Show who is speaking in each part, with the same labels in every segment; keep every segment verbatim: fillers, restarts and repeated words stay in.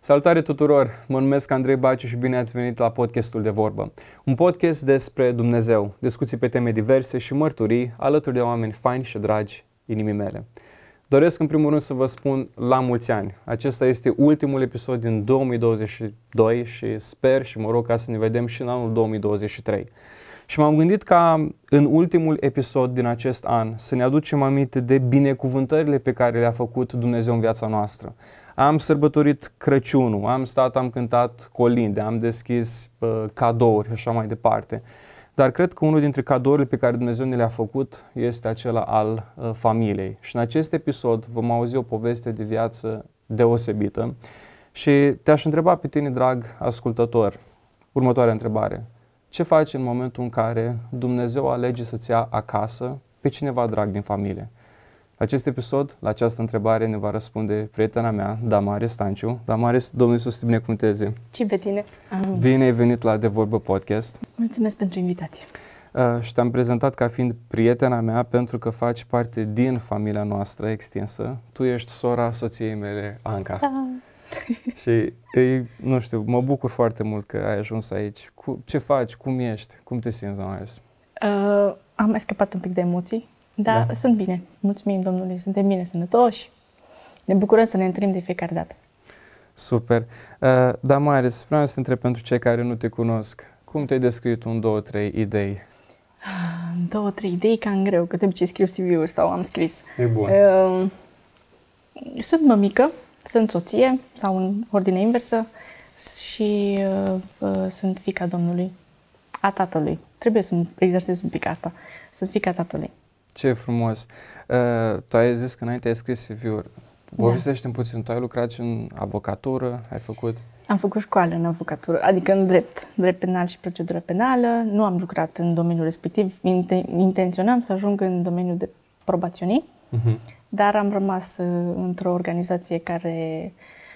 Speaker 1: Salutare tuturor! Mă numesc Andrei Baciu și bine ați venit la podcastul De Vorbă. Un podcast despre Dumnezeu, discuții pe teme diverse și mărturii alături de oameni faini și dragi inimii mele. Doresc în primul rând să vă spun la mulți ani. Acesta este ultimul episod din două mii douăzeci și doi și sper și mă rog ca să ne vedem și în anul două mii douăzeci și trei. Și m-am gândit ca în ultimul episod din acest an să ne aducem aminte de binecuvântările pe care le-a făcut Dumnezeu în viața noastră. Am sărbătorit Crăciunul, am stat, am cântat colinde, am deschis uh, cadouri și așa mai departe. Dar cred că unul dintre cadourile pe care Dumnezeu ne le-a făcut este acela al uh, familiei. Și în acest episod vom auzi o poveste de viață deosebită. Și te-aș întreba pe tine, drag ascultător, următoarea întrebare. Ce faci în momentul în care Dumnezeu alege să-ți ia acasă pe cineva drag din familie? La acest episod, la această întrebare, ne va răspunde prietena mea, Damaris Stanciu. Damaris, Domnul Iisus să te binecuvânteze.
Speaker 2: Și pe tine. Amin.
Speaker 1: Bine ai venit la De Vorbă Podcast.
Speaker 2: Mulțumesc pentru invitație.
Speaker 1: Uh, și te-am prezentat ca fiind prietena mea pentru că faci parte din familia noastră extinsă. Tu ești sora soției mele, Anca.
Speaker 2: Da.
Speaker 1: Și, ei, nu știu, mă bucur foarte mult că ai ajuns aici. Cu, ce faci? Cum ești? Cum te simți, Damaris?
Speaker 2: Uh, am mai scăpat un pic de emoții, dar da. Sunt bine. Mulțumim Domnului, suntem bine, sănătoși. Ne bucurăm să ne întâlnim de fiecare dată.
Speaker 1: Super. Uh, Damaris, vreau să te întreb pentru cei care nu te cunosc. Cum te-ai descris în două, trei idei?
Speaker 2: Două, trei idei cam greu, că de obicei scriu C V-uri sau am scris.
Speaker 1: E bun.
Speaker 2: Uh, sunt mămică, sunt soție sau în ordine inversă și uh, uh, sunt fiica Domnului, a tatălui. Trebuie să exersez un pic asta. Sunt fiica tatălui.
Speaker 1: Ce frumos. Uh, tu ai zis că înainte ai scris C V-uri. Povestește-mi puțin, tu ai lucrat și în avocatură, ai făcut?
Speaker 2: Am făcut școală în avocatură, adică în drept, drept penal și procedură penală. Nu am lucrat în domeniul respectiv, Inten- intenționam să ajung în domeniul de probaționii, uh-huh. dar am rămas uh, într-o organizație care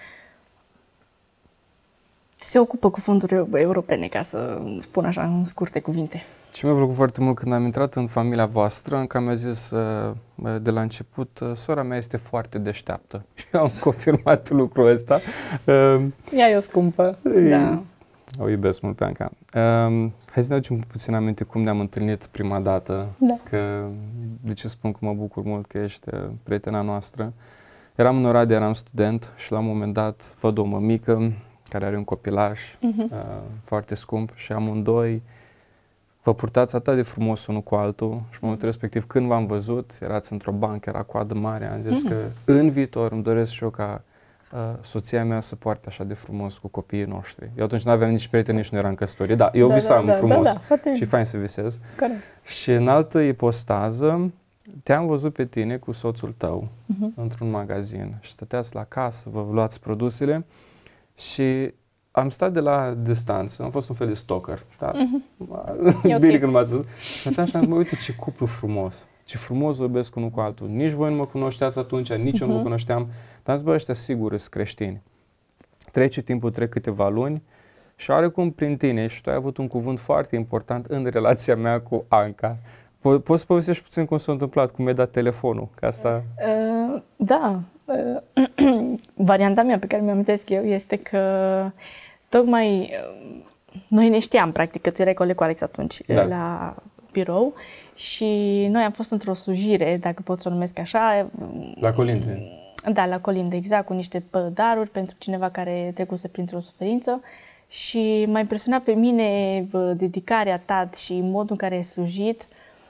Speaker 2: se ocupă cu fonduri europene, ca să spun așa în scurte cuvinte.
Speaker 1: Ce mi-a plăcut foarte mult când am intrat în familia voastră, încă mi-a zis de la început, sora mea este foarte deșteaptă. Și eu am confirmat lucrul ăsta.
Speaker 2: Ea e o scumpă,
Speaker 1: e,
Speaker 2: da.
Speaker 1: O iubesc mult pe Anca. Hai să ne aducem puțin aminte cum ne-am întâlnit prima dată.
Speaker 2: Da.
Speaker 1: Că, de ce spun că mă bucur mult că ești prietena noastră. Eram în Oradea, eram student și la un moment dat văd o mămică care are un copilaș uh-huh. uh, foarte scump și amândoi vă purtați atât de frumos unul cu altul și în momentul respectiv când v-am văzut, erați într-o bancă, era coadă mare, am zis mm. că în viitor îmi doresc și eu ca uh, soția mea să poarte așa de frumos cu copiii noștri. Eu atunci nu aveam nici prieteni, nici nu eram căsătorit, dar eu
Speaker 2: da,
Speaker 1: visam
Speaker 2: da,
Speaker 1: frumos
Speaker 2: da, da,
Speaker 1: și e fain să visez.
Speaker 2: Corect.
Speaker 1: Și în altă ipostază te-am văzut pe tine cu soțul tău uh-huh. într-un magazin și stăteați la casă, vă luați produsele și am stat de la distanță, am fost un fel de stalker, dar mm-hmm. bine okay. când m-ați văzut. Și atunci am zis, mă, uite ce cuplu frumos, ce frumos vorbesc unul cu altul. Nici voi nu mă cunoșteați atunci, nici mm-hmm. eu nu mă cunoșteam. Dar am zis, bă, ăștia sigur sunt creștini. Trece timpul, trec câteva luni și oarecum prin tine și tu ai avut un cuvânt foarte important în relația mea cu Anca. Po- poți să povestești puțin cum s-a întâmplat, cum mi-ai dat telefonul? Că asta...
Speaker 2: Uh, da. Uh, varianta mea pe care mi-o amintesc eu este că tocmai noi ne știam, practic, că tu erai coleg cu Alex atunci da. la birou și noi am fost într-o slujire, dacă pot să o numesc așa.
Speaker 1: La colinde.
Speaker 2: Da, la colinde, exact, cu niște daruri pentru cineva care trecuse printr-o suferință și m-a impresionat pe mine dedicarea ta și modul în care ai slujit.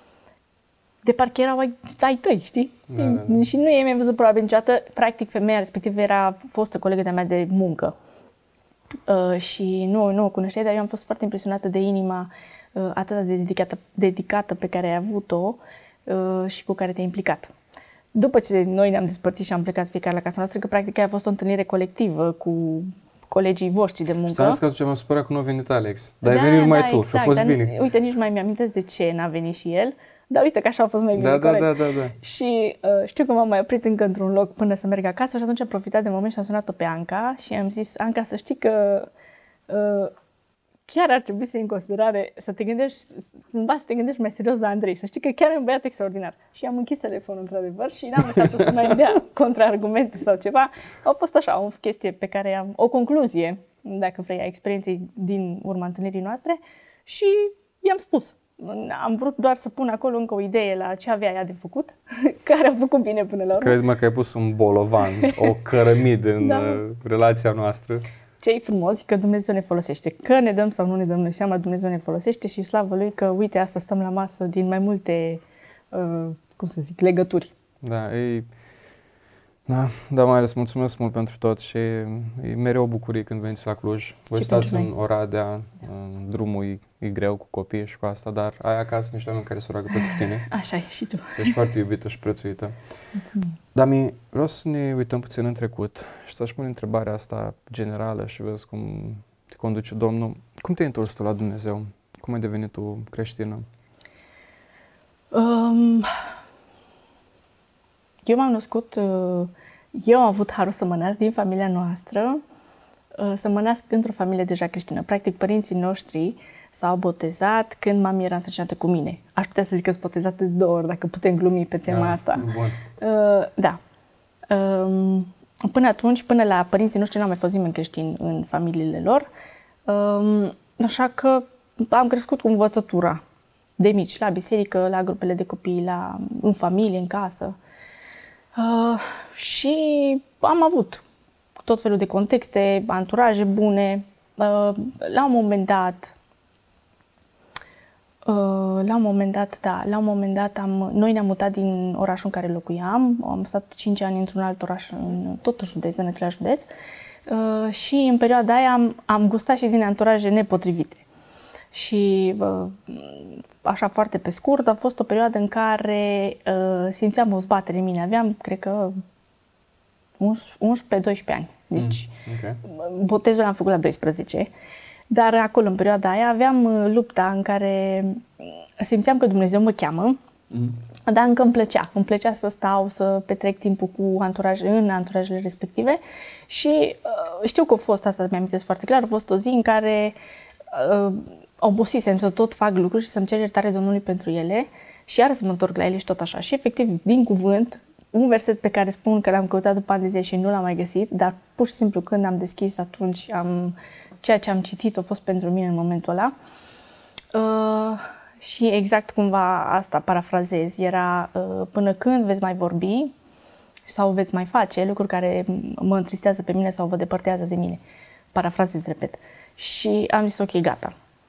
Speaker 2: De parcă erau ai, ai tăi, știi? Da, da, da. Și nu i-ai mai văzut probabil niciodată. Practic, femeia respectivă era fostă colegă de-a mea de muncă. Uh, și nu, nu o cunoșteai, dar eu am fost foarte impresionată de inima uh, atât de dedicată, dedicată pe care ai avut-o uh, și cu care te-ai implicat. După ce noi ne-am despărțit și am plecat fiecare la casa noastră, că practic a fost o întâlnire colectivă cu colegii voștri de muncă.
Speaker 1: Și am că atunci m-am supărat că nu a venit Alex. Dar da, ai venit numai da, tu exact, și a fost
Speaker 2: dar,
Speaker 1: bine.
Speaker 2: Uite, nici mai mi-amintesc de ce n-a venit și el. Dar uite că așa a fost mai bine,
Speaker 1: da,
Speaker 2: corect.
Speaker 1: Da, da, da, da.
Speaker 2: Și uh, știu că m-am mai oprit încă într-un loc până să merg acasă și atunci am profitat de moment și am sunat-o pe Anca și am zis, Anca, să știi că uh, chiar ar trebui să iei în considerare, să te gândești, cumva să te gândești mai serios la Andrei, să știi că chiar e un băiat extraordinar. Și am închis telefonul într-adevăr și n-am lăsat să mai dea contraargumente sau ceva. Au fost așa, o chestie pe care am, o concluzie, dacă vrei, a experienței din urma întâlnirii noastre și i-am spus. Am vrut doar să pun acolo încă o idee la ce avea ea de făcut, care a făcut bine până la urmă.
Speaker 1: Cred-mă că ai pus un bolovan, o cărămidă în da. relația noastră.
Speaker 2: Ce-i frumos că Dumnezeu ne folosește. Că ne dăm sau nu ne dăm noi seama, Dumnezeu ne folosește și slavă Lui că, uite, asta stăm la masă din mai multe, uh, cum să zic, legături.
Speaker 1: Da, e... Da, da, mai ales mulțumesc mult pentru tot și e mereu o bucurie când veniți la Cluj. Voi stați în Oradea, drumul e, e greu cu copii și cu asta, dar ai acasă niște oameni care se roagă pentru tine.
Speaker 2: Așa e și tu.
Speaker 1: Ești foarte iubită și prețuită.
Speaker 2: Mulțumim.
Speaker 1: Dami, vreau să ne uităm puțin în trecut și să-și pun întrebarea asta generală și vezi cum te conduce Domnul. Cum te-ai întors tu la Dumnezeu? Cum ai devenit tu creștină?
Speaker 2: Um... Eu m-am născut, eu am avut harul să mă nasc din familia noastră, să mă nasc într-o familie deja creștină. Practic, părinții noștri s-au botezat când mami era însărcinată cu mine. Aș putea să zic că sunt botezată de două ori, dacă putem glumi pe tema
Speaker 1: da,
Speaker 2: asta.
Speaker 1: Bun.
Speaker 2: Uh, da. Um, până atunci, până la părinții noștri, n-au mai fost nimeni creștin în familiile lor. Um, așa că am crescut cu învățătura de mici, la biserică, la grupele de copii, la, în familie, în casă. Uh, și am avut tot felul de contexte, anturaje bune. Uh, la un moment dat, uh, la un moment dat, da, la un moment dat am, noi ne-am mutat din orașul în care locuiam. Am stat cinci ani într-un alt oraș, în tot județ, în același județ. Uh, și în perioada aia am, am gustat și din anturaje nepotrivite. Și uh, așa foarte pe scurt, a fost o perioadă în care uh, simțeam o zbatere în mine. Aveam, cred că, unsprezece doisprezece ani. Deci, mm, okay. Botezul l-am făcut la doisprezece. Dar acolo, în perioada aia, aveam uh, lupta în care simțeam că Dumnezeu mă cheamă, mm. dar încă îmi plăcea. Îmi plăcea să stau, să petrec timpul cu anturaje, în anturajele respective. Și uh, știu că a fost, asta mi-am amintesc foarte clar, a fost o zi în care uh, obosisem să tot fac lucruri și să-mi cer iertare Domnului pentru ele și iară să mă întorc la ele și tot așa. Și efectiv, din cuvânt, un verset pe care spun că l-am căutat după ani de zile și nu l-am mai găsit, dar pur și simplu când am deschis atunci, am, ceea ce am citit a fost pentru mine în momentul ăla. Uh, și exact cumva asta parafrazez, era uh, până când veți mai vorbi sau veți mai face lucruri care mă întristează pe mine sau vă depărtează de mine. Parafrazez, repet. Și am zis, ok, gata.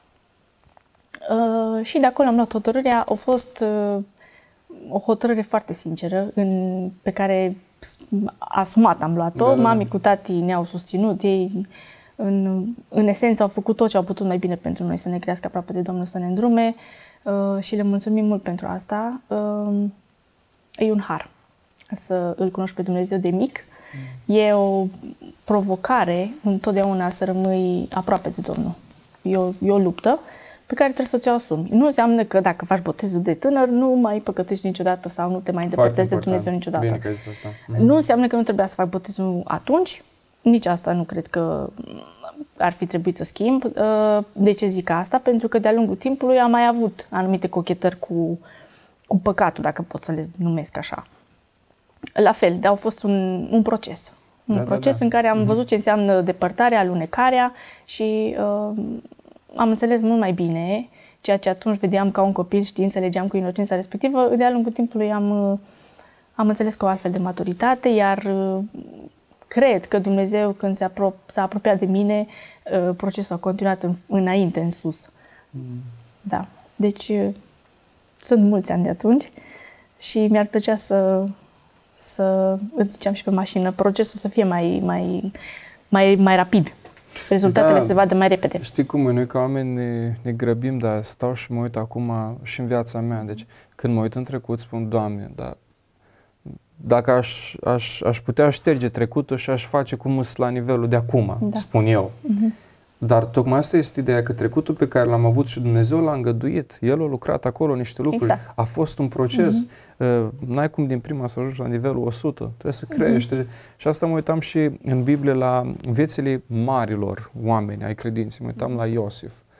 Speaker 2: Uh, și de acolo am luat hotărârea. A fost uh, o hotărâre foarte sinceră în, pe care asumat am luat-o. Da, da, da. Mami cu tati ne-au susținut. Ei în, în esență au făcut tot ce au putut mai bine pentru noi, să ne crească aproape de Domnul, să ne îndrume uh, și le mulțumim mult pentru asta. Uh, e un har să îl cunoști pe Dumnezeu de mic. Mm. E o provocare întotdeauna să rămâi aproape de Domnul. E o, e o luptă pe care trebuie să ți-o asumi. Nu înseamnă că dacă faci botezul de tânăr, nu mai păcătești niciodată sau nu te mai îndepărtezi de Dumnezeu niciodată.
Speaker 1: Bine că ai zis asta. Mm-hmm.
Speaker 2: Nu înseamnă că nu trebuia să fac botezul atunci, nici asta nu cred că ar fi trebuit să schimb. De ce zic asta? Pentru că de-a lungul timpului am mai avut anumite cochetări cu, cu păcatul, dacă pot să le numesc așa. La fel, dar au fost un, un proces. Un da, proces da, da. în care am văzut ce înseamnă depărtarea, alunecarea și uh, am înțeles mult mai bine ceea ce atunci vedeam ca un copil, știi, înțelegeam cu inocența respectivă. De-a lungul timpului am, am înțeles cu o altfel de maturitate, iar cred că Dumnezeu, când s-a, apro- s-a apropiat de mine, procesul a continuat în, înainte, în sus. Mm. Da. Deci sunt mulți ani de atunci și mi-ar plăcea să, să îți ziceam și pe mașină, procesul să fie mai, mai, mai, mai rapid. Rezultatele da, se vadă mai repede.
Speaker 1: Știi cum e, noi ca oameni ne, ne grăbim, dar stau și mă uit acum și în viața mea. Deci când mă uit în trecut, spun, Doamne, dar dacă aș, aș, aș putea șterge trecutul și aș face cum sunt la nivelul de acum, da. spun eu. Uh-huh. Dar tocmai asta este ideea, că trecutul pe care l-am avut și Dumnezeu l-a îngăduit, El a lucrat acolo niște lucruri, exact. A fost un proces, uh-huh. uh, n-ai cum din prima să ajungi la nivelul o sută, trebuie să crești. Uh-huh. Și asta mă uitam și în Biblie la viețile marilor oameni ai credinței, mă uitam la Iosif,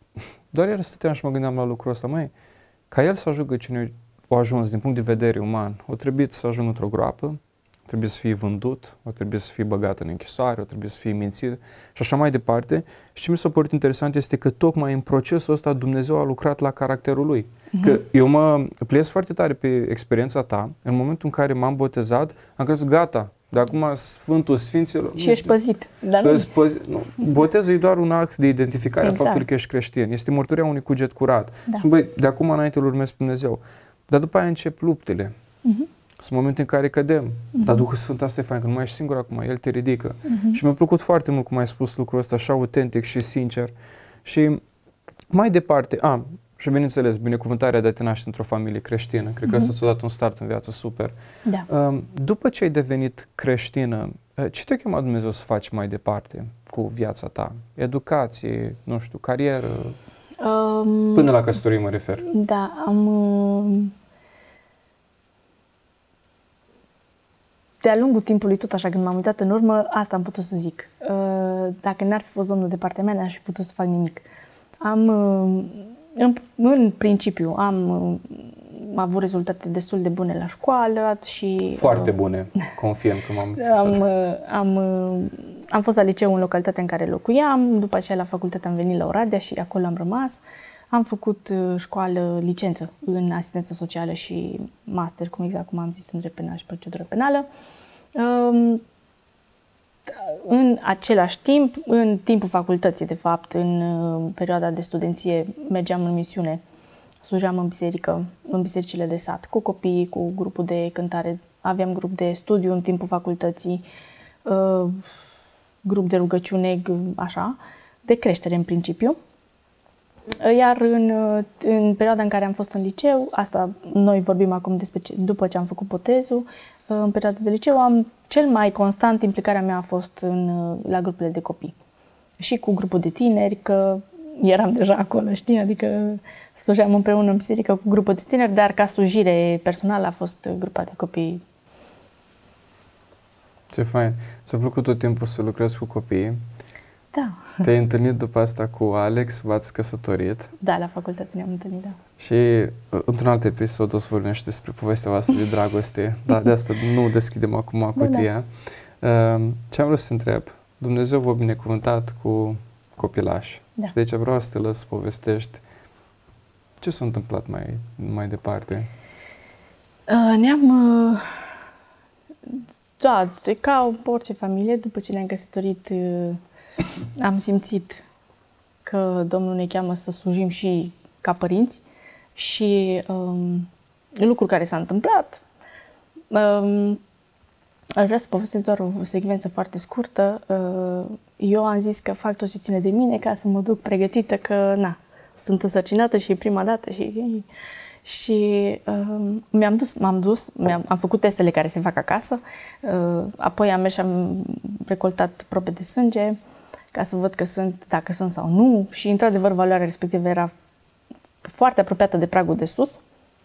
Speaker 1: doar iar stăteam și mă gândeam la lucrul ăsta, măi, ca el să ajungă cine a ajuns din punct de vedere uman, o trebuie să ajungă într-o groapă, trebuie să fie vândut, o trebuie să fie băgat în închisoare, o trebuie să fie mințit și așa mai departe. Și ce mi s-a părut interesant este că tocmai în procesul ăsta Dumnezeu a lucrat la caracterul lui. Uh-huh. Că eu mă pliez foarte tare pe experiența ta. În momentul în care m-am botezat, am crezut, gata, de acum Sfântul Sfinților...
Speaker 2: Și ești păzit, dar nu.
Speaker 1: Păzit, nu. Botezul e doar un act de identificare exact. A faptului că ești creștin. Este mărturia unui cuget curat. Da. Spun, băi, de acum înainte îl urmez pe Dumnezeu. Dar după aia încep luptele. Uh-huh. Sunt momente în care cădem. Uh-huh. Dar Duhul Sfânt, asta e fain, că nu mai ești singur acum, El te ridică. Uh-huh. Și mi-a plăcut foarte mult cum ai spus lucrul ăsta, așa autentic și sincer. Și mai departe, a, și bineînțeles, binecuvântarea de a te naște într-o familie creștină. Cred că uh-huh. asta ți-a dat un start în viață super.
Speaker 2: Da.
Speaker 1: După ce ai devenit creștină, ce te-a chemat Dumnezeu să faci mai departe cu viața ta? Educație, nu știu, carieră? Um, Până la căsătorie mă refer.
Speaker 2: Da, am... De-a lungul timpului, tot așa, când m-am uitat în urmă, asta am putut să zic. Dacă n-ar fi fost Domnul de partea mea, n-aș fi putut să fac nimic. Am, în, în principiu, am, am avut rezultate destul de bune la școală și...
Speaker 1: Foarte bune, confirm că m-am...
Speaker 2: am, am, am fost la liceu în localitatea în care locuiam, după aceea la facultate am venit la Oradea și acolo am rămas. Am făcut școală, licență în asistență socială și master, cum exact cum am zis, în drept penal și procedură penală. În același timp, în timpul facultății, de fapt, în perioada de studenție, mergeam în misiune, slujeam în biserică, în bisericile de sat, cu copiii, cu grupul de cântare. Aveam grup de studiu în timpul facultății, grup de rugăciune, așa, de creștere în principiu. Iar în, în perioada în care am fost în liceu, asta noi vorbim acum despre ce, după ce am făcut botezul, în perioada de liceu, am, cel mai constant implicarea mea a fost în, la grupurile de copii. Și cu grupul de tineri, că eram deja acolo, știi? Adică slujeam împreună în biserică cu grupul de tineri, dar ca slujire personală a fost grupa de copii.
Speaker 1: Ce fain! Ți-a plăcut tot timpul să lucrezi cu copiii?
Speaker 2: Da.
Speaker 1: Te-ai întâlnit după asta cu Alex, v-ați căsătorit.
Speaker 2: Da, la facultate ne-am întâlnit, da.
Speaker 1: Și într-un alt episod o să vorbim și despre povestea voastră de dragoste, dar de asta nu deschidem acum cutia. Da. Ce am vrut să întreb? Dumnezeu v-a binecuvântat cu copilași. Da. Și de aici vreau să te lăs să povestești ce s-a întâmplat mai, mai departe.
Speaker 2: Uh, ne-am... Uh, da, ca orice familie, după ce ne-am căsătorit, uh, am simțit că Domnul ne cheamă să slujim și ca părinți și um, lucrul care s-a întâmplat. Um, aș vrea să povestesc doar o secvență foarte scurtă. Uh, eu am zis că fac tot ce ține de mine ca să mă duc pregătită că, na, sunt însărcinată și e prima dată și... Și uh, mi-am dus, m-am dus, mi-am, am făcut testele care se fac acasă, uh, apoi am mers și am recoltat probe de sânge ca să văd că sunt, dacă sunt sau nu și într-adevăr valoarea respectivă era foarte apropiată de pragul de sus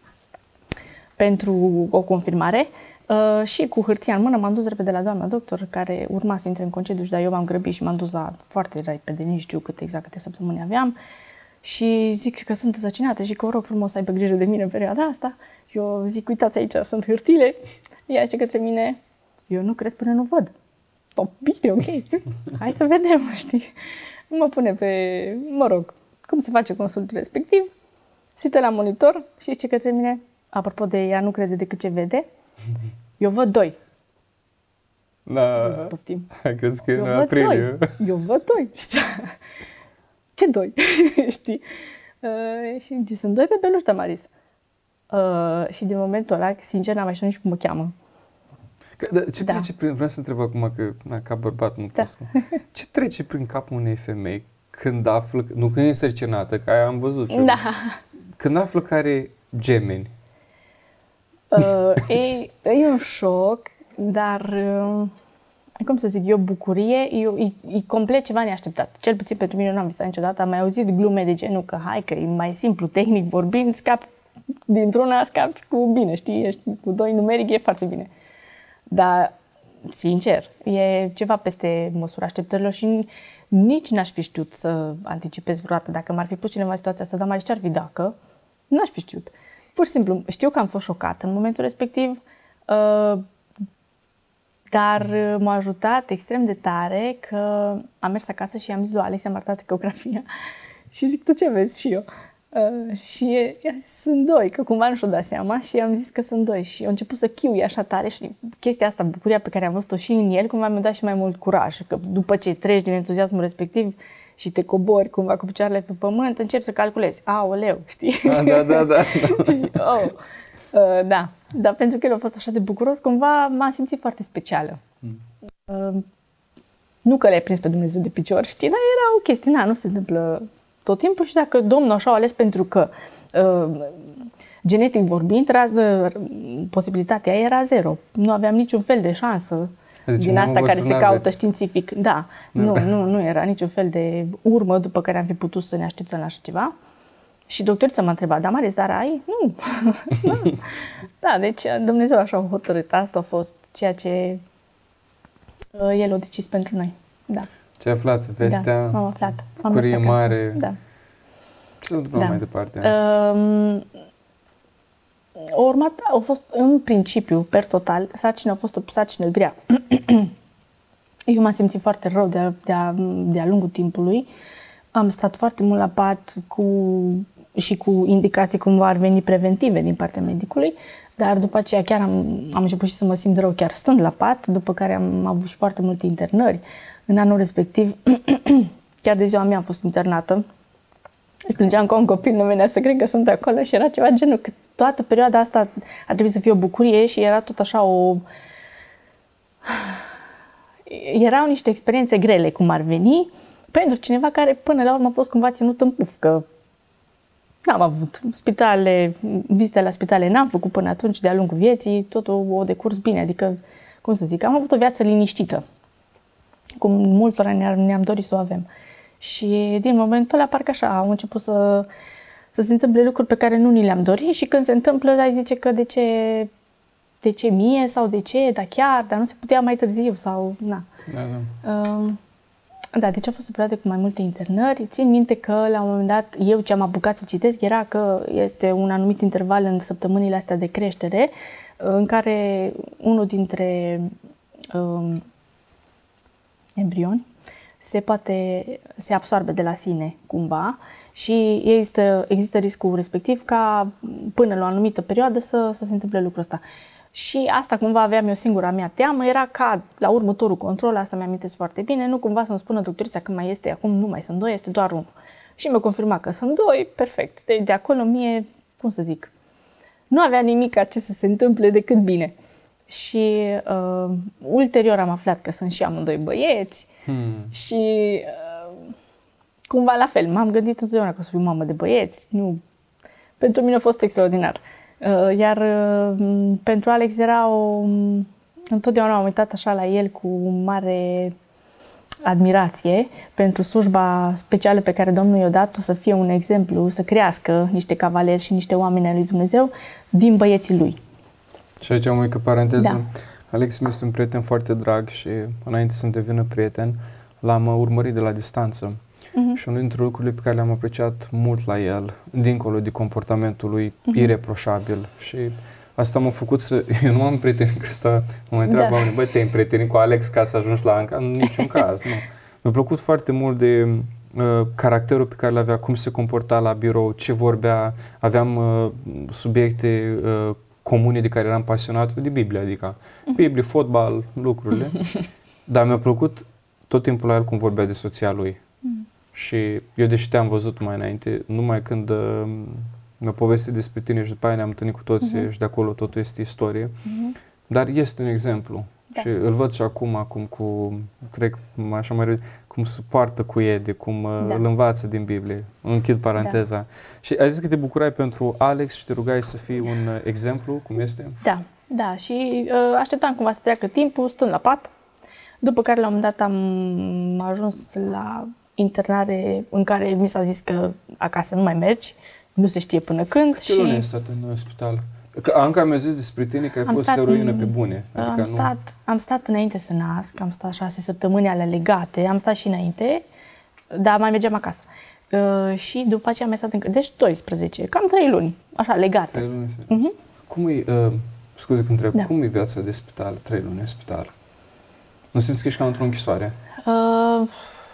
Speaker 2: pentru o confirmare uh, și cu hârtia în mână m-am dus repede la doamna doctor care urma să intre în concediu, dar eu m-am grăbit și m-am dus la foarte repede, nici știu câte exact câte săptămâni aveam. Și zic că sunt însărcinată și că o rog frumos să aibă grijă de mine în perioada asta. Eu zic, uitați aici, sunt hârtile. Ea zice către mine, eu nu cred până nu văd. O, bine, ok, hai să vedem, știi. Mă pune pe, mă rog, cum se face consultul respectiv. Se uită la monitor și zice către mine, apropo de ea nu crede decât ce vede, eu văd doi.
Speaker 1: Da,
Speaker 2: poftim.
Speaker 1: crezi că e în aprilie.
Speaker 2: Eu văd doi. Ce doi? Știi? Uh, și zice, sunt doi pe beluși, Damaris. Uh, și din momentul ăla, sincer, n-am mai știut nici cum mă cheamă.
Speaker 1: Că, da, ce da. trece prin... Vreau să întreb acum, că na, ca bărbat nu da. pot spune. Ce trece prin capul unei femei când află, nu când e însărcinată, că aia am văzut eu.
Speaker 2: Da.
Speaker 1: Când află că are gemeni.
Speaker 2: Uh, e, e un șoc, dar... Uh, cum să zic, e o bucurie, e, e, e complet ceva neașteptat. Cel puțin pentru mine nu am visat niciodată. Am mai auzit glume de genul că hai că e mai simplu, tehnic vorbind, scapi dintr-una, scapi cu bine, știi? Ești cu doi numeric, e foarte bine. Dar, sincer, e ceva peste măsura așteptărilor și nici n-aș fi știut să anticipez vreodată. Dacă m-ar fi pus cineva în situația asta, dar mai ce-ar fi dacă? N-aș fi știut. Pur și simplu, știu că am fost șocată în momentul respectiv, uh, dar m-a ajutat extrem de tare că am mers acasă și am zis lui Alex, am arătat ecografia și zic, tu ce vezi? Și eu. Uh, și i-a zis, sunt doi, că cumva nu și-o dat seama și am zis că sunt doi și a început să chiui așa tare și chestia asta, bucuria pe care am văzut-o și în el, cumva mi-a dat și mai mult curaj, că după ce treci din entuziasmul respectiv și te cobori cumva cu picioarele pe pământ, începi să calculezi, aoleu, știi?
Speaker 1: Da, da, da. da.
Speaker 2: și, oh, uh, da, dar pentru că el a fost așa de bucuros, cumva m-am simțit foarte specială. Mm. Uh, nu că l-ai prins pe Dumnezeu de picior, știi, dar era o chestie, na, nu se întâmplă tot timpul și dacă Domnul așa a ales pentru că uh, genetic vorbind, uh, posibilitatea era zero. Nu aveam niciun fel de șansă deci din asta care se caută aveți. Științific. Da, nu, nu, nu era niciun fel de urmă după care am fi putut să ne așteptăm la așa ceva. Și doctorița m-a întrebat, da, Maris, dar ai? Nu. da. da, deci Dumnezeu așa a hotărât. Asta a fost ceea ce uh, El a decis pentru noi. Da.
Speaker 1: Ce ai aflat? Vestea?
Speaker 2: Da, am aflat. Am
Speaker 1: bucurie mare.
Speaker 2: Da.
Speaker 1: Ce s-a întâmplat da. mai departe?
Speaker 2: Um, a urmat, a fost în principiu, per total, sarcina a fost o sarcină grea. Eu m-am simțit foarte rău de-a, de-a, de-a lungul timpului. Am stat foarte mult la pat cu, și cu indicații cum ar veni preventive din partea medicului, dar după aceea chiar am, am început și să mă simt rău chiar stând la pat, după care am avut și foarte multe internări. În anul respectiv, chiar de ziua mea am fost internată. Plângeam ca un copil, nu venea să cred că sunt acolo și era ceva genul că toată perioada asta ar trebui să fie o bucurie și era tot așa o... Erau niște experiențe grele, cum ar veni, pentru cineva care până la urmă a fost cumva ținut în puf, că n-am avut spitale, vizite la spitale n-am făcut până atunci de-a lungul vieții, totul o decurs bine, adică, cum să zic, am avut o viață liniștită, cum multora ne-am dorit să o avem. Și din momentul ăla parcă așa au început să, să se întâmple lucruri pe care nu ni le-am dorit și când se întâmplă ai zice că de ce, de ce mie sau de ce, dar chiar, dar nu se putea mai târziu sau na.
Speaker 1: Da, da.
Speaker 2: Uh, da, deci a fost o perioadă cu mai multe internări. Țin minte că la un moment dat eu ce am apucat să citesc era că este un anumit interval în săptămânile astea de creștere în care unul dintre um, embrioni se poate, se absorbe de la sine cumva și există, există riscul respectiv ca până la o anumită perioadă să, să se întâmple lucrul ăsta. Și asta cumva aveam eu singura mea teamă, era ca la următorul control, asta mi-amintesc foarte bine, nu cumva să-mi spună doctorița că mai este, acum nu mai sunt doi, este doar unul. Și mi-a confirmat că sunt doi, perfect. De, de acolo mie, cum să zic, nu avea nimic ce să se întâmple decât bine. Și uh, ulterior am aflat că sunt și amândoi băieți hmm. și uh, cumva la fel, m-am gândit întotdeauna că o să fiu mamă de băieți. Nu. Pentru mine a fost extraordinar. Uh, iar uh, pentru Alex era o... Întotdeauna am uitat așa la el cu mare admirație pentru slujba specială pe care Domnul i-a dat-o să fie un exemplu, să crească niște cavaleri și niște oameni ai lui Dumnezeu din băieții lui.
Speaker 1: Și aici am o mică paranteză.
Speaker 2: Da.
Speaker 1: Alex mi este un prieten foarte drag și înainte să-mi devină prieten, l-am urmărit de la distanță. Uh-huh. Și unul dintre lucrurile pe care le-am apreciat mult la el, dincolo de comportamentul lui uh-huh. ireproșabil și asta m-a făcut să... Eu nu am prieteni că ăsta mă mai întreabă, da. Băi, te-ai prietenit cu Alex ca să ajungi la Anca? În niciun caz, nu. Mi-a plăcut foarte mult de uh, caracterul pe care l-avea, cum se comporta la birou, ce vorbea, aveam uh, subiecte uh, comune de care eram pasionat, de Biblie, adică Biblie, fotbal, lucrurile. Dar mi-a plăcut tot timpul la el cum vorbea de soția lui. Și eu, deși te-am văzut mai înainte, numai când uh, mi-a povestit despre tine și după aia ne-am întâlnit cu toții uh-huh. și de acolo totul este istorie. Uh-huh. Dar este un exemplu. Da. Și îl văd și acum, acum cu, trec așa mai repede, cum se poartă cu Edi, cum uh, da. îl învață din Biblie. Închid paranteza. Da. Și ai zis că te bucurai pentru Alex și te rugai să fii un uh, exemplu, cum este?
Speaker 2: Da, da. Și uh, așteptam cumva să treacă timpul, stând la pat. După care la un moment dat am ajuns la internare în care mi s-a zis că acasă nu mai mergi, nu se știe până când.
Speaker 1: Câte și... luni ai stat în spital? Că Anca mi-a zis despre tine că ai am fost eroină pe bune. Adică
Speaker 2: am,
Speaker 1: nu...
Speaker 2: stat, am stat înainte să nasc, am stat șase săptămâni ale legate, am stat și înainte dar mai mergeam acasă. Uh, și după aceea mi-a stat încă, deci doisprezece, cam trei luni, așa, legate.
Speaker 1: trei luni?
Speaker 2: Uh-huh.
Speaker 1: Cum e, uh, scuze că întreb,
Speaker 2: da.
Speaker 1: cum e viața de spital, trei luni în spital? Nu simți că ești ca într-o închisoare?
Speaker 2: Uh,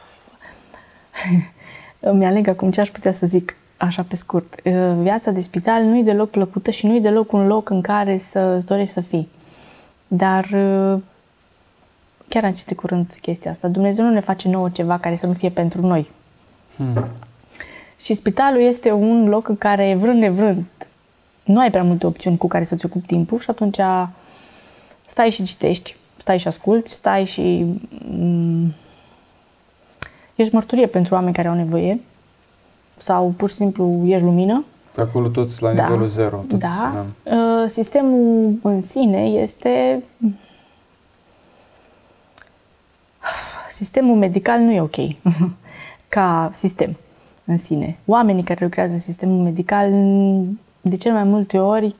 Speaker 2: îmi aleg acum ce aș putea să zic așa pe scurt. Uh, viața de spital nu e deloc plăcută și nu e deloc un loc în care să îți dorești să fii. Dar uh, chiar am citit curând chestia asta. Dumnezeu nu ne face nouă ceva care să nu fie pentru noi. Hmm. Și spitalul este un loc în care, vrând nevrând, nu ai prea multe opțiuni cu care să-ți ocupi timpul și atunci stai și citești, stai și asculți, stai și m- ești mărturie pentru oameni care au nevoie sau pur și simplu ești lumină.
Speaker 1: Acolo toți la
Speaker 2: da.
Speaker 1: nivelul zero. Toți,
Speaker 2: da. da. Sistemul în sine este... Sistemul medical nu e ok ca sistem în sine. Oamenii care lucrează în sistemul medical, de cel mai multe ori,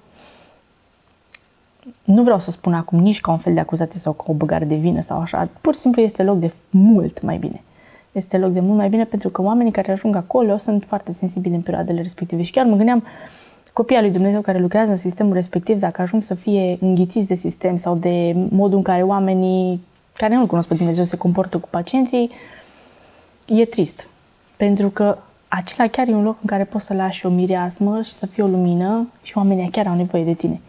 Speaker 2: nu vreau să spun acum nici ca un fel de acuzație sau ca o băgare de vină sau așa, pur și simplu este loc de mult mai bine. Este loc de mult mai bine pentru că oamenii care ajung acolo sunt foarte sensibili în perioadele respective. Și chiar mă gândeam, copiii lui Dumnezeu care lucrează în sistemul respectiv, dacă ajung să fie înghițiți de sistem sau de modul în care oamenii care nu-L cunosc pe Dumnezeu se comportă cu pacienții, e trist. Pentru că acela chiar e un loc în care poți să lași o mireasmă și să fie o lumină și oamenii chiar au nevoie de tine.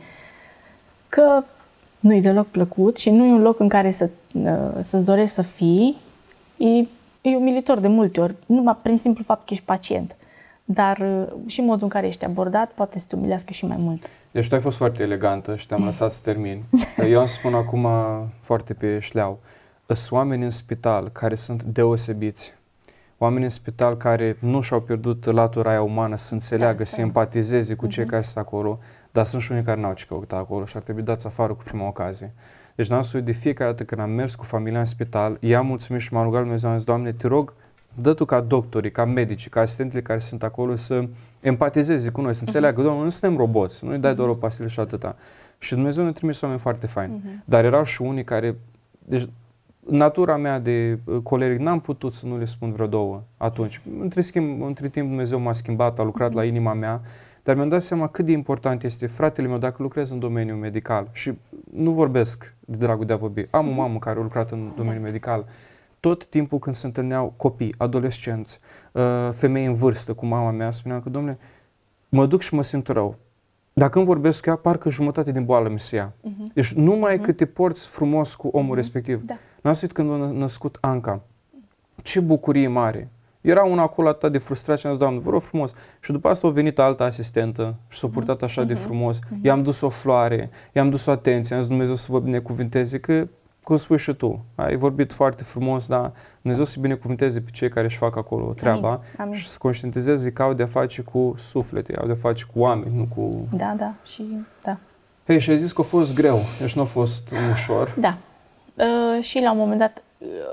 Speaker 2: Că nu e deloc plăcut și nu e un loc în care să, să-ți dorești să fii, e, e umilitor de multe ori, numai prin simplu fapt că ești pacient. Dar și modul în care ești abordat poate să te umilească și mai mult.
Speaker 1: Deci tu ai fost foarte elegantă și te-am lăsat să termin. Eu îmi spun acum foarte pe șleau. Sunt oameni în spital care sunt deosebiți. Oameni în spital care nu și-au pierdut latura aia umană să înțeleagă, da, să empatizeze cu cei uh-huh. care sunt acolo, dar sunt și unii care n-au ce căuta acolo și ar trebui dați afară cu prima ocazie. Deci n-am să uit, de fiecare dată când am mers cu familia în spital, i-am mulțumit și m-am rugat lui Dumnezeu, am zis, Doamne, te rog, dă tu ca doctorii, ca medici, ca asistentele care sunt acolo să empatizeze cu noi, să înțeleagă, uh-huh. Doamne, nu suntem roboți, nu-i dai doar o pastilă și atâta. Și Dumnezeu ne-a trimis oameni foarte faini. Uh-huh. Dar erau și unii care, deci, natura mea de coleric, n-am putut să nu le spun vreo două atunci. Între, schimb, între timp Dumnezeu m-a schimbat, a lucrat uh-huh. la inima mea, dar mi-am dat seama cât de important este, fratele meu, dacă lucrez în domeniul medical și nu vorbesc de dragul de a vorbi, am o mamă care a lucrat în domeniul medical, tot timpul când se întâlneau copii, adolescenți, femei în vârstă, cu mama mea, spuneam că, domnule, mă duc și mă simt rău. Dacă îmi vorbesc cu ea, parcă jumătate din boală mi se ia. Uh-huh. Deci numai uh-huh. că te porți frumos cu omul uh-huh. respectiv. Da. N-am știut când a născut Anca. Ce bucurie mare! Era una acolo atât de frustrat și am zis, Doamne, vă rog frumos. Și după asta a venit altă asistentă și s-a purtat așa uh-huh. de frumos. Uh-huh. I-am dus o floare, i-am dus o atenție, am zis Dumnezeu să vă binecuvinteze, că, cum spui și tu, ai vorbit foarte frumos, dar Dumnezeu să binecuvinteze pe cei care își fac acolo treaba. Amin. Amin. Și să conștientizeze că au de-a face cu suflete, au de-a face cu oameni, nu cu...
Speaker 2: Da, da, și da.
Speaker 1: Hei, și ai zis că a fost greu, deci nu a fost ușor.
Speaker 2: Da. Uh, și la un moment dat,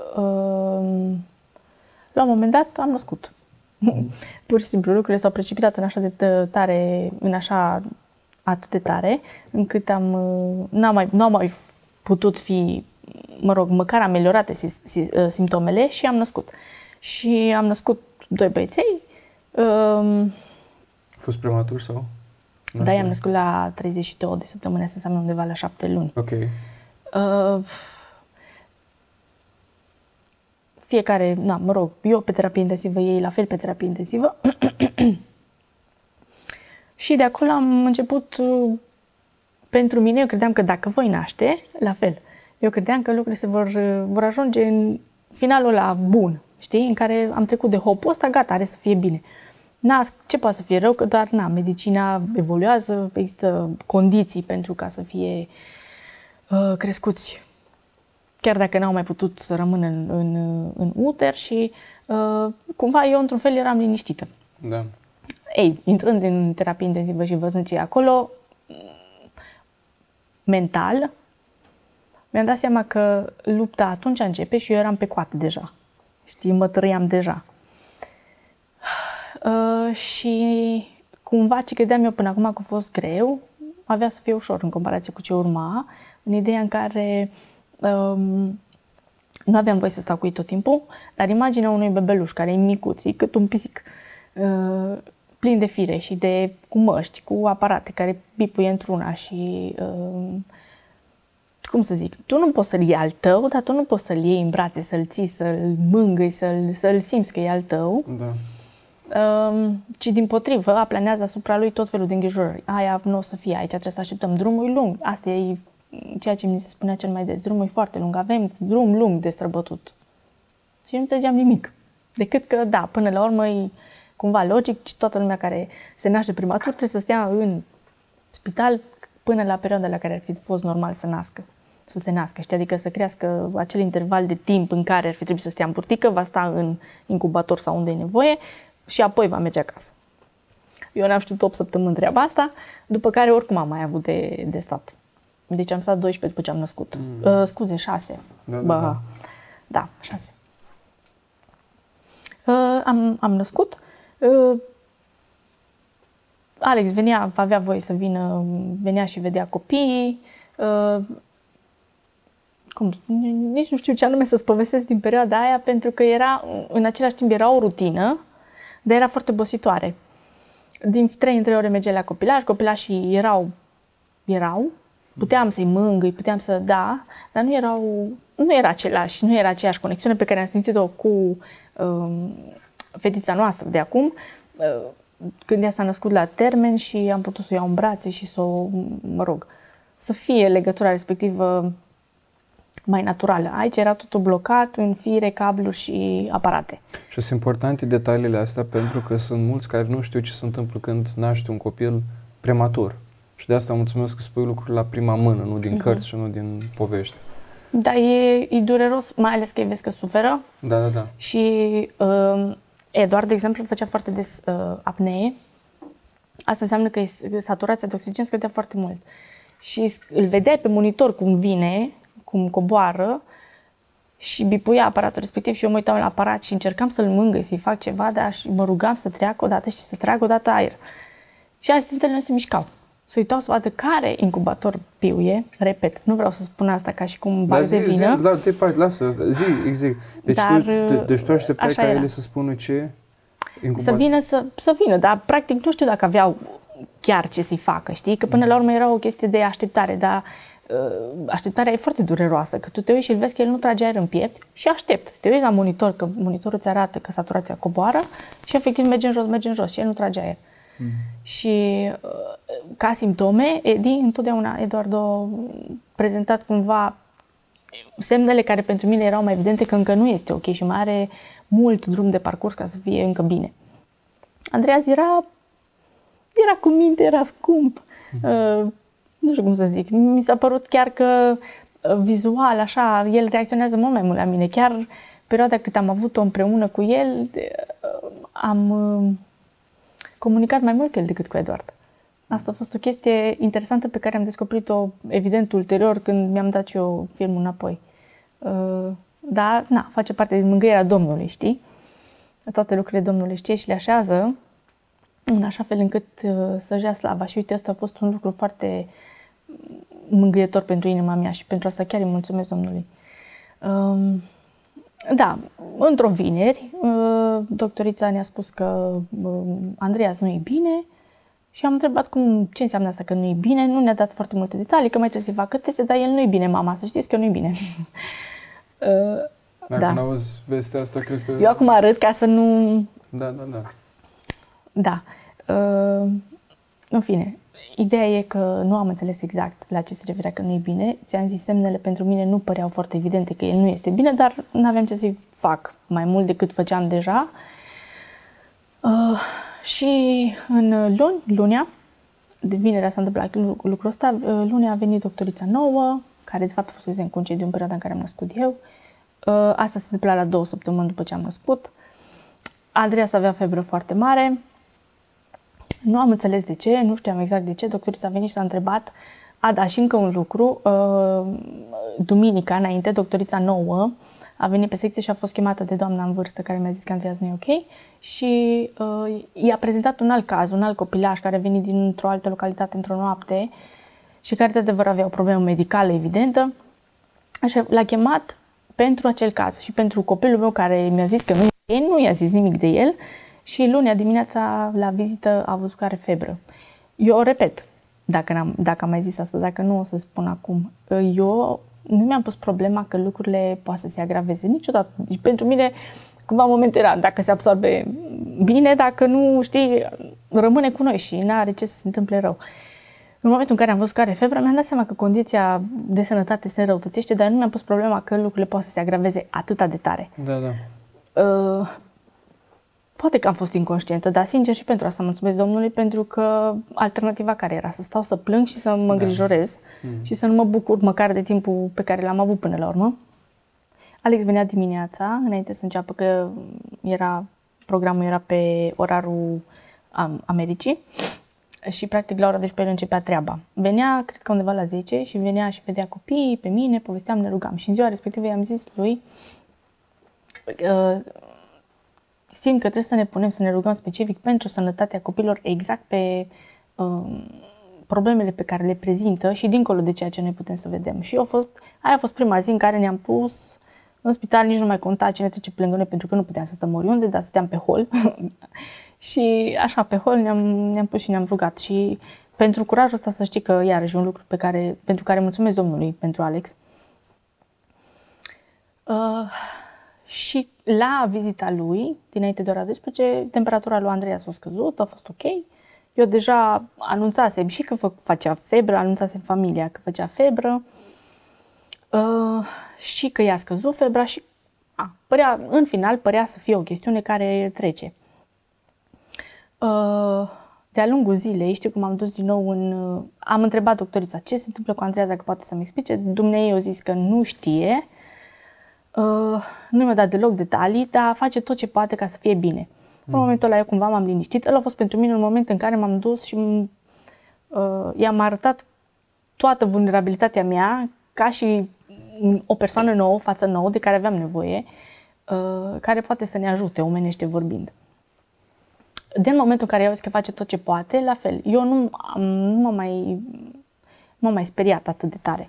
Speaker 2: uh, la un moment dat am născut. Mm. Pur și simplu lucrurile s-au precipitat în așa de tare, în așa atât de tare, încât am, n-am mai, n-am mai putut fi, mă rog, măcar ameliorate simptomele și am născut. Și am născut doi băieței. Uh,
Speaker 1: a fost prematur sau?
Speaker 2: Nu da, i-am născut la treizeci și două de săptămâni, asta înseamnă undeva la șapte luni.
Speaker 1: Ok.
Speaker 2: Uh, fiecare, na, mă rog, eu pe terapie intensivă, ei la fel pe terapie intensivă. Și de acolo am început, uh, pentru mine, eu credeam că dacă voi naște, la fel. Eu credeam că lucrurile se vor, uh, vor ajunge în finalul ăla bun, știi? În care am trecut de hopul ăsta, gata, are să fie bine. Nasc, ce poate să fie rău? Că doar, na, medicina evoluează, există condiții pentru ca să fie uh, crescuți. Chiar dacă n-au mai putut să rămână în, în, în uter și uh, cumva eu într-un fel eram liniștită.
Speaker 1: Da.
Speaker 2: Ei, intrând în terapie intensivă și văzând ce e acolo, mental, mi-am dat seama că lupta atunci începe și eu eram pe coată deja. Știi, mă trăiam deja. Uh, și cumva ce credeam eu până acum că a fost greu, avea să fie ușor în comparație cu ce urma, în ideea în care um, Nu aveam voie să stau cu ei tot timpul, dar imaginea unui bebeluș care e micuț, e cât un pisic, uh, plin de fire și de cu măști, cu aparate care bipuie într-una și, uh, cum să zic, tu nu poți să-l iei al tău, dar tu nu poți să-l iei în brațe, să-l ții, să-l mângâi, să-l, să-l simți că e al tău.
Speaker 1: Da.
Speaker 2: Uh, ci din potrivă aplanează asupra lui tot felul de îngrijorări. Aia nu o să fie aici, trebuie să așteptăm. Drumul e lung. Asta e ceea ce mi se spunea cel mai des. Drumul e foarte lung. Avem drum lung de străbătut. Și nu înțelegeam nimic. Decât că, da, până la urmă e cumva logic și toată lumea care se naște prematur trebuie să stea în spital până la perioada la care ar fi fost normal să nască. Să se nască, știi? Adică să crească acel interval de timp în care ar fi trebuit să stea în burtică, va sta în incubator sau unde e nevoie și apoi va merge acasă. Eu n-am știut opt săptămâni treaba asta, după care oricum am mai avut de, de stat. Deci am stat doisprezece după ce am născut. Mm. Uh, scuze, șase.
Speaker 1: Da, da,
Speaker 2: Bă,
Speaker 1: da.
Speaker 2: da, șase. Uh, am, am născut. Uh, Alex venea, avea voie să vină, venea și vedea copiii. Uh, cum, nici nu știu ce anume să-ți povestesc din perioada aia, pentru că era, în același timp era o rutină, dar era foarte obositoare. Din trei în trei ore mergeai la copilaj, copilașii erau, erau, puteam să-i mângâi, puteam să da, dar nu erau, nu era același, nu era aceeași conexiune pe care am simțit-o cu um, fetița noastră de acum, uh, când ea s-a născut la termen și am putut să o iau în brațe și să o, mă rog, să fie legătura respectivă mai naturală. Aici era totul blocat în fire, cabluri și aparate.
Speaker 1: Și sunt importante detaliile astea pentru că sunt mulți care nu știu ce se întâmplă când naște un copil prematur. Și de asta mulțumesc că spui lucruri la prima mână, nu din uh-huh. cărți și nu din povești.
Speaker 2: Da, e, e dureros, mai ales că îi vezi că suferă.
Speaker 1: Da, da, da.
Speaker 2: Și uh, Eduard, de exemplu, făcea foarte des uh, apnee. Asta înseamnă că saturația de oxigen scădea foarte mult. Și îl vedeai pe monitor cum vine, cum coboară și bipuia aparatul respectiv și eu mă uitam la aparat și încercam să-l mângâi, să-i fac ceva, dar mă rugam să treacă odată și să tragă odată aer. Și asistentele nu se mișcau. Se uitau să vadă care incubator piuie, repet, nu vreau să spun asta ca și cum bag de vină.
Speaker 1: Zi, da, te pai, lasă asta, zi, exact. Deci,
Speaker 2: dar,
Speaker 1: tu, de, deci tu așteptai ca
Speaker 2: era.
Speaker 1: ele să spună ce? Incubator.
Speaker 2: Să vină, să, să vină, dar practic nu știu dacă aveau chiar ce să-i facă, știi? Că până la urmă era o chestie de așteptare, dar așteptarea e foarte dureroasă, că tu te uiți și îl vezi că el nu trage aer în piept și aștept. Te uiți la monitor, că monitorul îți arată că saturația coboară și efectiv merge în jos, merge în jos și el nu trage aer. Mm. Și ca simptome, Edi, întotdeauna, Eduardo, prezentat cumva semnele care pentru mine erau mai evidente că încă nu este ok și mai are mult drum de parcurs ca să fie încă bine. Andreas era, era cu minte, era scump. Mm. Uh, nu știu cum să zic, mi s-a părut chiar că vizual, așa, el reacționează mult mai mult la mine. Chiar perioada cât am avut-o împreună cu el, am comunicat mai mult cu el decât cu Eduard. Asta a fost o chestie interesantă pe care am descoperit-o, evident, ulterior, când mi-am dat și eu filmul înapoi. Dar, na, face parte din mângâierea Domnului, știi? Toate lucrurile Domnul le știe și le așează în așa fel încât să-și ia slava. Și uite, asta a fost un lucru foarte mângâietor pentru inima mea și pentru asta chiar îi mulțumesc Domnului. Um, da, într-o vineri, uh, doctorița ne-a spus că uh, Andreas nu e bine și am întrebat cum, ce înseamnă asta că nu e bine. Nu ne-a dat foarte multe detalii, că mai trebuie să facă teste, dar el nu e bine, mama, să știți că nu e bine. uh,
Speaker 1: Dacă
Speaker 2: da.
Speaker 1: n-auzi vestea asta, cred că...
Speaker 2: Eu acum arăt ca să nu...
Speaker 1: Da, da, da.
Speaker 2: Da. Uh, în fine, ideea e că nu am înțeles exact la ce se referea că nu e bine. Ți-am zis, semnele pentru mine nu păreau foarte evidente că el nu este bine, dar nu aveam ce să-i fac mai mult decât făceam deja. Uh, și în luni, lunea, de vinerea s-a întâmplat lucrul ăsta, lunea a venit doctorița nouă, care de fapt fusese în concediu în perioada în care am născut eu. Uh, asta se întâmpla la două săptămâni după ce am născut. Andreas avea febră foarte mare. Nu am înțeles de ce, nu știam exact de ce. Doctorița a venit și s-a întrebat. A, da, și încă un lucru. Duminica, înainte, doctorița nouă a venit pe secție și a fost chemată de doamna în vârstă care mi-a zis că Andreas nu e ok și uh, i-a prezentat un alt caz, un alt copilaș care a venit dintr-o altă localitate într-o noapte și care de adevăr avea o problemă medicală evidentă. Așa, l-a chemat pentru acel caz și pentru copilul meu care mi-a zis că nu e, nu i-a zis nimic de el și lunea dimineața la vizită a văzut că are febră. Eu o repet, dacă, am dacă am mai zis asta, dacă nu o să spun acum. Eu nu mi-am pus problema că lucrurile poate să se agraveze niciodată. Deci pentru mine, cumva momentul era, dacă se absorbe bine, dacă nu, știi, rămâne cu noi și nu are ce să se întâmple rău. În momentul în care am văzut că are febră, mi-am dat seama că condiția de sănătate se înrăutățește, dar nu mi-am pus problema că lucrurile poate să se agraveze atâta de tare.
Speaker 1: Da, da.
Speaker 2: Uh, poate că am fost inconștientă, dar sincer și pentru asta mulțumesc Domnului, pentru că alternativa care era? Să stau să plâng și să mă îngrijorez da. mm. și să nu mă bucur măcar de timpul pe care l-am avut până la urmă. Alex venea dimineața, înainte să înceapă, că era, programul era pe orarul Americii. Și practic la ora doisprezece el începea treaba. Venea, cred că undeva la zece și venea și vedea copiii pe mine, povesteam, ne rugam. Și în ziua respectivă i-am zis lui, uh, simt că trebuie să ne punem să ne rugăm specific pentru sănătatea copilor exact pe uh, problemele pe care le prezintă și dincolo de ceea ce noi putem să vedem. Și a fost, aia a fost prima zi în care ne-am pus în spital, nici nu mai conta cine trece pe lângă noi, pentru că nu puteam să stăm oriunde, dar stăteam pe hol. Și așa, pe hol ne-am, ne-am pus și ne-am rugat. Și pentru curajul ăsta să știi că iarăși un lucru pe care, pentru care mulțumesc Domnului pentru Alex. Uh, și la vizita lui, dinainte de ora douăsprezece, temperatura lui Andreea s-a scăzut, a fost ok. Eu deja anunțasem și că fă, facea febră, anunțasem familia că făcea febră uh, și că i-a scăzut febra și a, părea, în final părea să fie o chestiune care trece. De-a lungul zilei, știu cum am dus din nou în... Am întrebat doctorița ce se întâmplă cu Andreea, dacă poate să-mi explice. Dumnezeu a zis că nu știe, nu mi-a dat deloc detalii, dar face tot ce poate ca să fie bine. Mm. În momentul ăla eu cumva m-am liniștit. Ăla a fost pentru mine un moment în care m-am dus și uh, i-am arătat toată vulnerabilitatea mea ca și o persoană nouă, față nouă, de care aveam nevoie, uh, care poate să ne ajute, omenește vorbind. Din momentul în care i-au zis că face tot ce poate, la fel. Eu nu, am, nu m-am mai, m-am mai speriat atât de tare.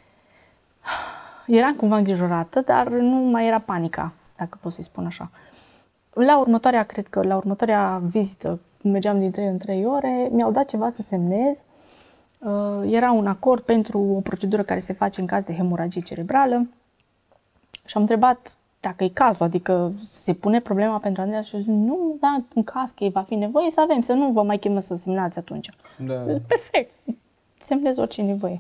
Speaker 2: Eram cumva îngrijorată, dar nu mai era panica, dacă pot să-i spun așa. La următoarea, cred că la următoarea vizită, mergeam din trei în trei ore, mi-au dat ceva să semnez. Era un acord pentru o procedură care se face în caz de hemoragie cerebrală. Și am întrebat dacă e cazul, adică se pune problema pentru Andreea și eu zic, nu, da, în caz că va fi nevoie să avem, să nu vă mai chemă să semnați atunci. Da. Perfect, semnez orice nevoie.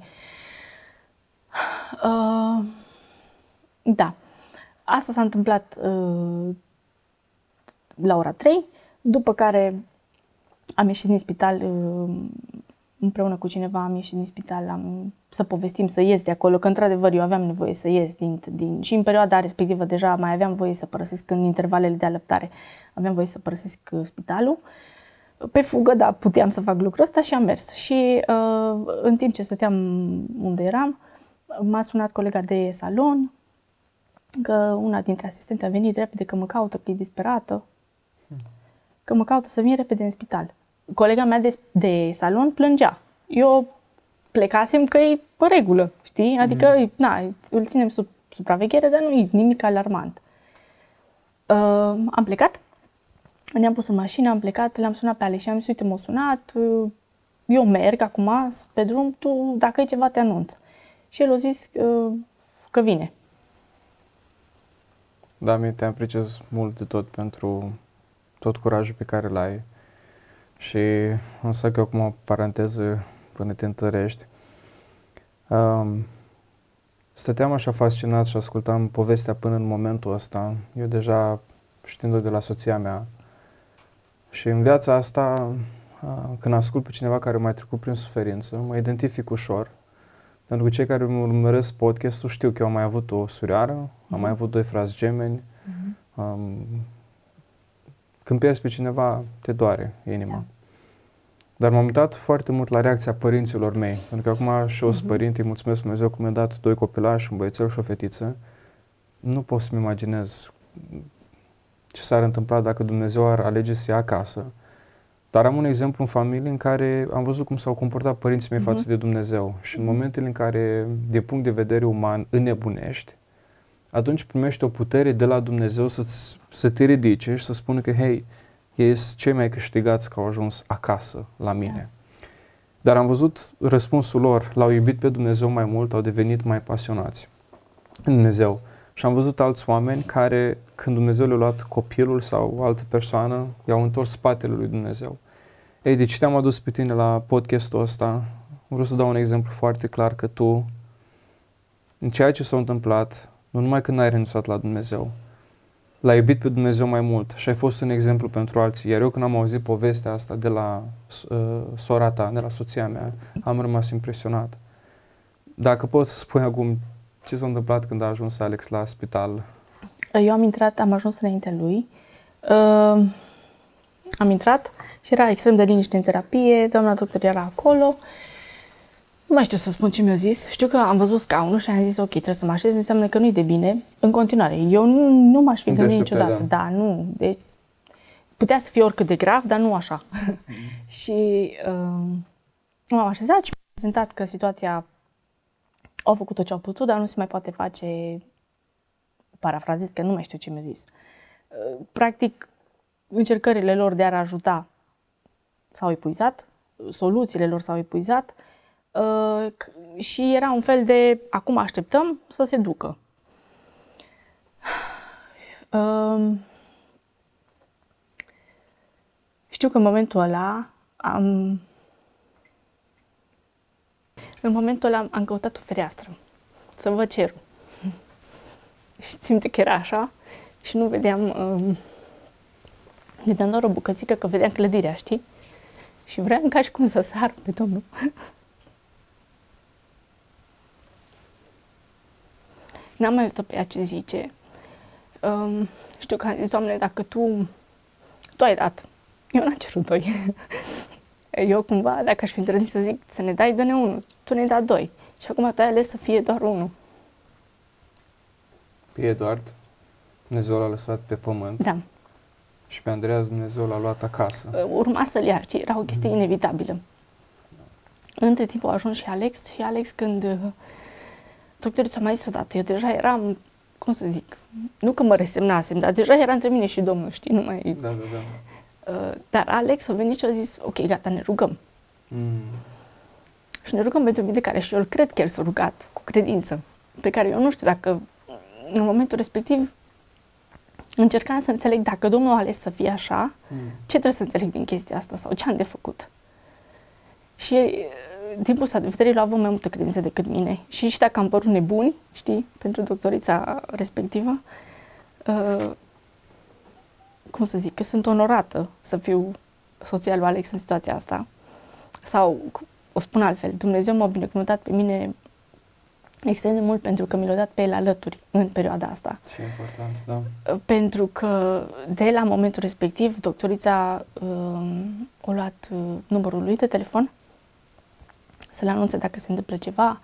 Speaker 2: Uh, da, asta s-a întâmplat uh, la ora trei, după care am ieșit din spital, uh, împreună cu cineva am ieșit din spital, am, să povestim, să ies de acolo, că într-adevăr eu aveam nevoie să ies din, din, și în perioada respectivă deja mai aveam voie să părăsesc în intervalele de alăptare, aveam voie să părăsesc spitalul. Pe fugă, da, puteam să fac lucrul ăsta și am mers. Și uh, în timp ce stăteam unde eram, m-a sunat colega de salon, că una dintre asistente a venit repede, că mă caută, că e disperată, că mă caută să vin repede în spital. Colega mea de, de salon plângea. Eu plecasem că e în regulă, știi? Adică, mm-hmm. na, îl ținem sub supraveghere, dar nu e nimic alarmant. Uh, am plecat, ne-am pus în mașină, am plecat, le-am sunat pe Alex și am zis, uite, m-au sunat, uh, eu merg acum pe drum, tu, dacă e ceva, te anunț. Și el a zis uh, că vine.
Speaker 1: Da, mie te apreciez mult de tot pentru tot curajul pe care l-ai. Și însă că acum o paranteză până te întărești. Um, stăteam așa fascinat și ascultam povestea până în momentul ăsta. Eu deja știind-o de la soția mea. Și în viața asta, uh, când ascult pe cineva care mai trecut prin suferință, mă identific ușor. Pentru că cei care îmi urmăresc podcastul știu că eu am mai avut o surioară, mm-hmm. am mai avut doi frați gemeni. Mm-hmm. Um, când pierzi pe cineva, te doare inima. Da. Dar m-am uitat foarte mult la reacția părinților mei. Pentru că acum și eu sunt uh-huh. părinte, îi mulțumesc Dumnezeu că mi-a dat doi copilași, un băiețel și o fetiță. Nu pot să-mi imaginez ce s-ar întâmpla dacă Dumnezeu ar alege să ia acasă. Dar am un exemplu în familie în care am văzut cum s-au comportat părinții mei uh-huh. față de Dumnezeu. Și în momentele în care, din punct de vedere uman, înnebunești, atunci primești o putere de la Dumnezeu să-ți, să te ridice și să spună că, hei, ei sunt cei mai câștigați că au ajuns acasă la mine. Da. Dar am văzut răspunsul lor, l-au iubit pe Dumnezeu mai mult, au devenit mai pasionați în Dumnezeu. Și am văzut alți oameni care, când Dumnezeu le-a luat copilul sau o altă persoană, i-au întors spatele lui Dumnezeu. Ei, de ce te-am adus pe tine la podcastul ăsta? Vreau să dau un exemplu foarte clar că tu, în ceea ce s-a întâmplat, nu numai că n-ai renunțat la Dumnezeu, l-ai iubit pe Dumnezeu mai mult și ai fost un exemplu pentru alții. Iar eu când am auzit povestea asta de la uh, sora ta, de la soția mea, am rămas impresionat. Dacă poți să spui acum ce s-a întâmplat când a ajuns Alex la spital?
Speaker 2: Eu am intrat, am ajuns înaintea lui. Uh, am intrat și era extrem de liniște în terapie, doamna doctor era acolo. Nu mai știu să spun ce mi-a zis. Știu că am văzut scaunul și am zis, ok, trebuie să mă așez, înseamnă că nu-i de bine. În continuare, eu nu, nu m-aș fi gândit niciodată. Da. da, nu. Deci, putea să fie oricât de grav, dar nu așa. Mm-hmm. și uh, m-am așezat și m-am prezentat că situația au făcut tot ce au putut, dar nu se mai poate face, parafrazez, că nu mai știu ce mi-a zis. Uh, practic, încercările lor de a ajuta s-au epuizat, soluțiile lor s-au epuizat. Uh, și era un fel de, acum așteptăm să se ducă. Uh, știu că în momentul ăla am, în momentul ăla am căutat o fereastră să văd cerul. Și țin că era așa și nu vedeam, uh, vedeam doar o bucățică, că vedeam clădirea, știi? Și vreau ca și cum să sar pe Domnul. N-am mai auzit-o pe ea ce zice. Um, știu că am zis, Doamne, dacă Tu, Tu ai dat, eu n-am cerut doi. Eu cumva, dacă aș fi îndrăznit să zic să ne dai, dă-ne unul. Tu ne-ai dat doi. Și acum Tu ai ales să fie doar unul.
Speaker 1: Pe Eduard, Dumnezeu l-a lăsat pe pământ.
Speaker 2: Da.
Speaker 1: Și pe Andreas Dumnezeu l-a luat acasă.
Speaker 2: Urma să-l ia, ci era o chestie mm. inevitabilă. Da. Între timp a ajuns și Alex și Alex când doctorii s-au mai zis odată, eu deja eram, cum să zic, nu că mă resemnasem, dar deja era între mine și Domnul, știi, nu mai...
Speaker 1: Da, da, da.
Speaker 2: Uh, dar Alex a venit și a zis, ok, gata, ne rugăm.
Speaker 1: Mm.
Speaker 2: Și ne rugăm pentru vindecare și eu cred că el s-a rugat cu credință, pe care eu nu știu dacă în momentul respectiv încercam să înțeleg dacă Domnul a ales să fie așa, mm. ce trebuie să înțeleg din chestia asta sau ce am de făcut. Și din punctul de vedere, el a avut mai multă credință decât mine. Și și dacă am părut nebuni, știi, pentru doctorița respectivă, uh, cum să zic, că sunt onorată să fiu soția lui Alex în situația asta. Sau, o spun altfel, Dumnezeu m-a binecuvântat pe mine extrem de mult pentru că mi l-a dat pe el alături în perioada asta.
Speaker 1: Ce important, da.
Speaker 2: Uh, pentru că de la momentul respectiv, doctorița uh, a luat uh, numărul lui de telefon să le anunțe dacă se întâmplă ceva.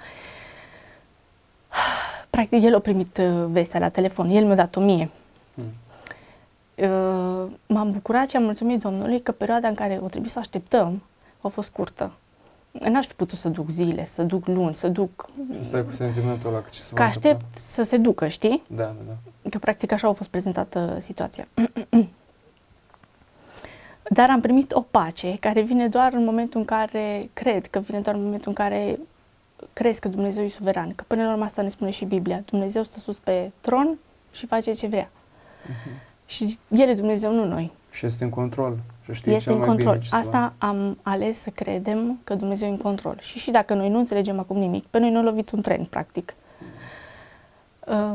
Speaker 2: Practic, el a primit uh, vestea la telefon. El mi-a dat-o mie. Mm. Uh, m-am bucurat și am mulțumit Domnului că perioada în care o trebuie să așteptăm a fost scurtă. N-aș fi putut să duc zile, să duc luni, să duc...
Speaker 1: Să stai cu sentimentul ăla, că ce se
Speaker 2: Că aștept întâmpla. Să se ducă, știi?
Speaker 1: Da, da, da.
Speaker 2: Că practic așa a fost prezentată situația. Dar am primit o pace care vine doar în momentul în care, cred că vine doar în momentul în care crezi că Dumnezeu e suveran. Că până la urmă asta ne spune și Biblia. Dumnezeu stă sus pe tron și face ce vrea. Uh-huh. Și El e Dumnezeu, nu noi.
Speaker 1: Și este în control. Și știe
Speaker 2: este
Speaker 1: cel
Speaker 2: în
Speaker 1: mai
Speaker 2: control.
Speaker 1: Bine
Speaker 2: asta am ales să credem că Dumnezeu e în control. Și și dacă noi nu înțelegem acum nimic, pe noi ne-a lovit un tren, practic. Uh,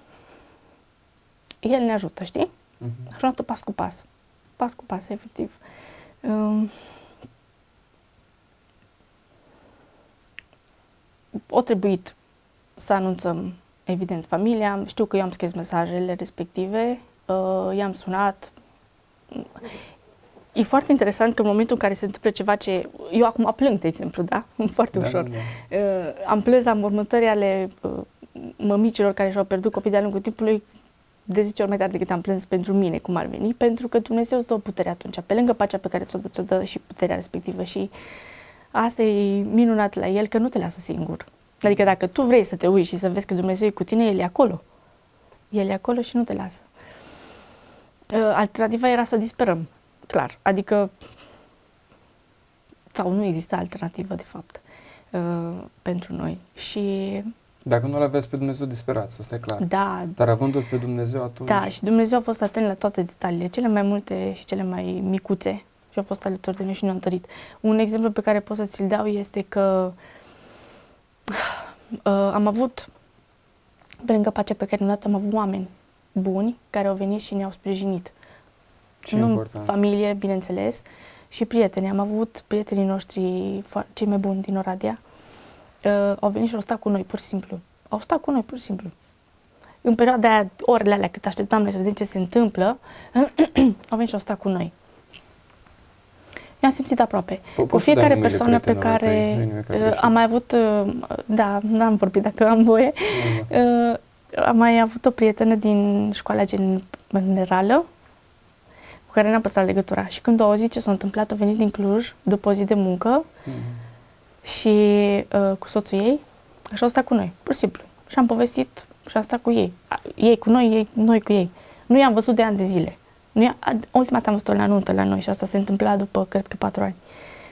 Speaker 2: El ne ajută, știi? Uh-huh. Ajută pas cu pas. Pas cu pas, efectiv. Um, o trebuit să anunțăm, evident, familia. Știu că eu am scris mesajele respective, uh, i-am sunat. E foarte interesant că în momentul în care se întâmplă ceva ce... Eu acum plâng, de exemplu, da? Foarte
Speaker 1: da,
Speaker 2: ușor.
Speaker 1: Da.
Speaker 2: Uh, am plâns la mormântări ale uh, mămicilor care și-au pierdut copii de-a lungul timpului de zece ori mai tare decât am plâns pentru mine, cum ar veni, pentru că Dumnezeu îți dă o putere atunci, pe lângă pacea pe care ți-o dă, ți-o dă și puterea respectivă și asta e minunat la El, că nu te lasă singur. Adică dacă tu vrei să te uiți și să vezi că Dumnezeu e cu tine, El e acolo. El e acolo și nu te lasă. Uh, alternativa era să disperăm, clar. Adică, sau nu există alternativă, de fapt, uh, pentru noi. Și
Speaker 1: dacă nu-L aveți pe Dumnezeu, disperați, asta e clar.
Speaker 2: da,
Speaker 1: Dar avându-L pe Dumnezeu atunci...
Speaker 2: da, și Dumnezeu a fost atent la toate detaliile, cele mai multe și cele mai micuțe, și a fost alături de noi și ne-a întărit. Un exemplu pe care pot să ți-l dau este că uh, am avut, pe lângă pacea pe care ne-a dat, am avut oameni buni care au venit și ne-au sprijinit.
Speaker 1: Ce
Speaker 2: Nu
Speaker 1: important.
Speaker 2: familie, bineînțeles, și prieteni. Am avut prietenii noștri cei mai buni din Oradea. Uh, au venit și au stat cu noi, pur și simplu. Au stat cu noi, pur și simplu. În perioada aia, orele alea, cât așteptam noi să vedem ce se întâmplă, au venit și au stat cu noi. I-am simțit aproape.
Speaker 1: Po-
Speaker 2: cu fiecare persoană pe care uh, am mai avut, uh, da, n-am vorbit dacă am voie, uh, am mai avut o prietenă din școala generală cu care n-am păstrat legătura. Și când o auzit ce s-a întâmplat, a venit din Cluj după o zi de muncă mm-hmm. și uh, cu soțul ei și au stat cu noi, pur și simplu. Și am povestit și am stat cu ei. Ei cu noi, ei, noi cu ei. Nu i-am văzut de ani de zile. Nu i-a, ultima dată am văzut-o la nuntă la noi și asta se întâmpla după, cred că, patru ani.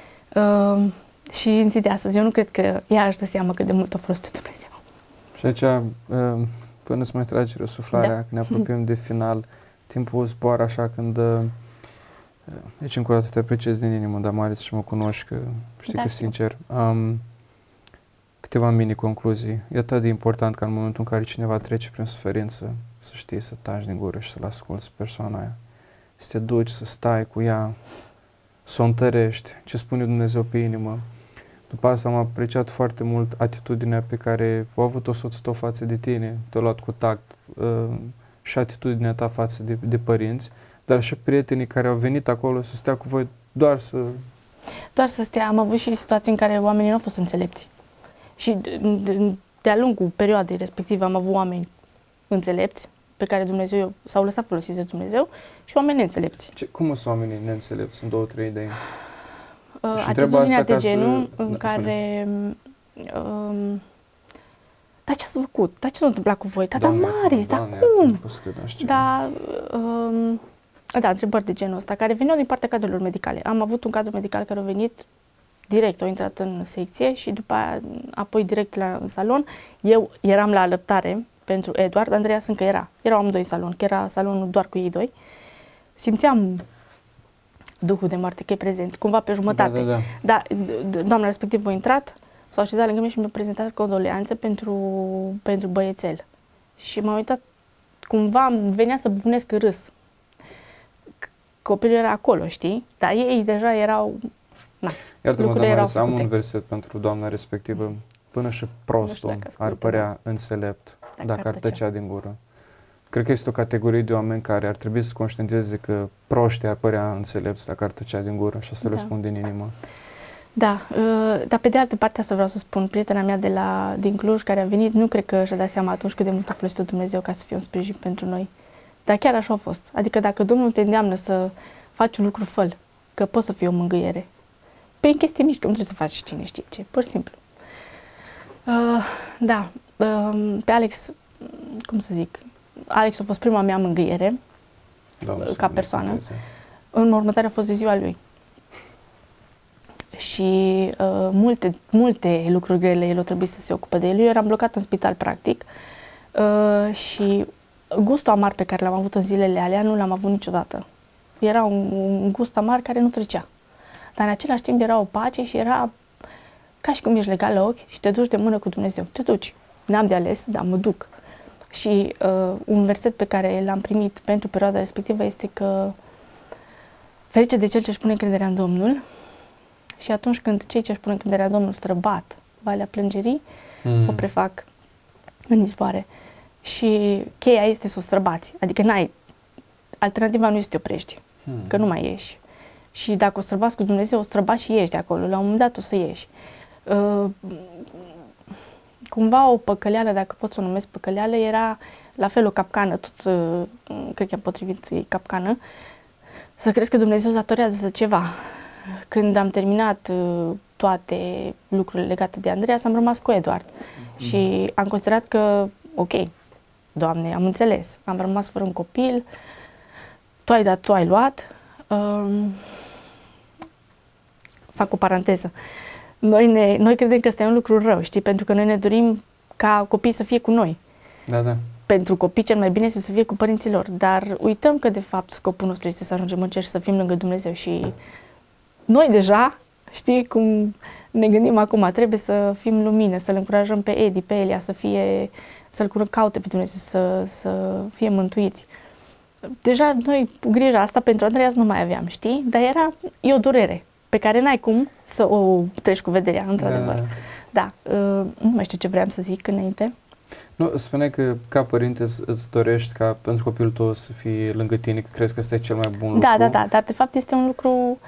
Speaker 2: Uh, și în zi de astăzi, eu nu cred că ea își dă seama cât de mult a folosit Dumnezeu.
Speaker 1: Și aici, uh, până să mai trage răsuflarea, da. Când ne apropiem de final, timpul zboară așa când... Uh, deci, încă o dată te apreciez din inimă, dar Marius, și mă cunoști, că știi da, că sincer. Um, câteva mini-concluzii. E atât de important ca în momentul în care cineva trece prin suferință, să știi, să taci din gură și să-l asculți persoana aia. Să te duci, să stai cu ea, să o întărești, ce spune Dumnezeu pe inimă. După asta am apreciat foarte mult atitudinea pe care a avut-o soțul tău față de tine, te-a luat cu tact uh, și atitudinea ta față de, de părinți, dar și prietenii care au venit acolo să stea cu voi doar să...
Speaker 2: Doar să stea. Am avut și situații în care oamenii nu au fost înțelepți. Și de-a lungul perioadei respective am avut oameni înțelepți, pe care Dumnezeu s-au lăsat folosiți de Dumnezeu, și oameni neînțelepți.
Speaker 1: Ce, cum sunt oamenii neînțelepți? Sunt două, trei idei.
Speaker 2: Uh, atitudinea de genul să... în da, care... Um, dar ce ați făcut? Dar ce s-a întâmplat cu voi? Dar, dar Marius, dar cum? Da, um, da, întrebări de genul ăsta, care veneau din partea cadrelor medicale. Am avut un cadru medical care a venit direct, a intrat în secție și după aia, apoi direct la în salon. Eu eram la alăptare pentru Eduard, Andreas încă era. Erau amândoi în salon, că era salonul doar cu ei doi. Simțeam duhul de moarte că e prezent, cumva pe jumătate. Da, da, da. Doamna respectiv a intrat, s-a așezat lângă mine și mi-a prezentat condoleanțe pentru, pentru băiețel. Și m-am uitat, cumva venea să bufnesc în râs. Copilul era acolo, știi? Dar ei deja erau... Na,
Speaker 1: iartă-mă, doamna, să am un verset pentru doamna respectivă. Până și prostul ar părea înțelept dacă, dacă ar tăcea din gură. Cred că este o categorie de oameni care ar trebui să conștientizeze că proștii ar părea înțelepți dacă ar tăcea din gură, și asta da. Le spun din inimă.
Speaker 2: Da, uh, dar pe de altă parte asta vreau să spun, prietena mea de la, din Cluj care a venit, nu cred că și-a dat seama atunci cât de mult a folosit Dumnezeu ca să fie un sprijin pentru noi. Dar chiar așa a fost. Adică dacă Domnul te îndeamnă să faci un lucru, fă-l, că poți să fii o mângâiere. Prin chestii mici, că nu trebuie să faci cine știe ce, pur și simplu. Uh, da, uh, pe Alex, cum să zic, Alex a fost prima mea mângâiere, da, ca persoană. În următoarea a fost de ziua lui. Și uh, multe, multe lucruri grele el a trebuit să se ocupe de el. Eu eram blocat în spital, practic, uh, și gustul amar pe care l-am avut în zilele alea nu l-am avut niciodată. Era un, un gust amar care nu trecea. Dar în același timp era o pace și era ca și cum ești legat la ochi și te duci de mână cu Dumnezeu. Te duci. N-am de ales, dar mă duc. Și uh, un verset pe care l-am primit pentru perioada respectivă este că ferice de cel ce își pune încrederea în Domnul, și atunci când cei ce își pun încrederea în Domnul străbat valea plângerii, mm. o prefac în izvoare. Și cheia este să o străbați. Adică n-ai, alternativa nu este să te oprești, mm. că nu mai ieși. Și dacă o străbați cu Dumnezeu, o străbați și ieși de acolo. La un moment dat o să ieși. Uh, cumva o păcăleală, dacă pot să o numesc păcăleală, era la fel o capcană, tot, uh, cred că am potrivit capcană, să crezi că Dumnezeu datorează ceva. Când am terminat uh, toate lucrurile legate de Andreea, am rămas cu Eduard. Mm-hmm. Și am considerat că, ok, Doamne, am înțeles, am rămas fără un copil, Tu ai dat, Tu ai luat. Um, fac o paranteză. Noi, ne, noi credem că este un lucru rău, știi? Pentru că noi ne dorim ca copiii să fie cu noi.
Speaker 1: Da, da.
Speaker 2: Pentru copii cel mai bine este să fie cu părinții lor, dar uităm că de fapt scopul nostru este să ajungem în cer și să fim lângă Dumnezeu și noi deja, știi cum ne gândim acum, trebuie să fim lumină, să-l încurajăm pe Edi, pe Elia, să fie, să-l caute pe Dumnezeu, să, să fie mântuiți. Deja noi grija asta pentru Andreas nu mai aveam, știi? Dar era, e o durere pe care n-ai cum să o treci cu vederea, într-adevăr. Da, da. Uh, nu mai știu ce vreau să zic înainte.
Speaker 1: Nu, spuneai că ca părinte îți, îți dorești ca pentru copilul tău să fie lângă tine, că crezi că ăsta e cel mai bun lucru.
Speaker 2: Da, da, da, dar de fapt este un lucru,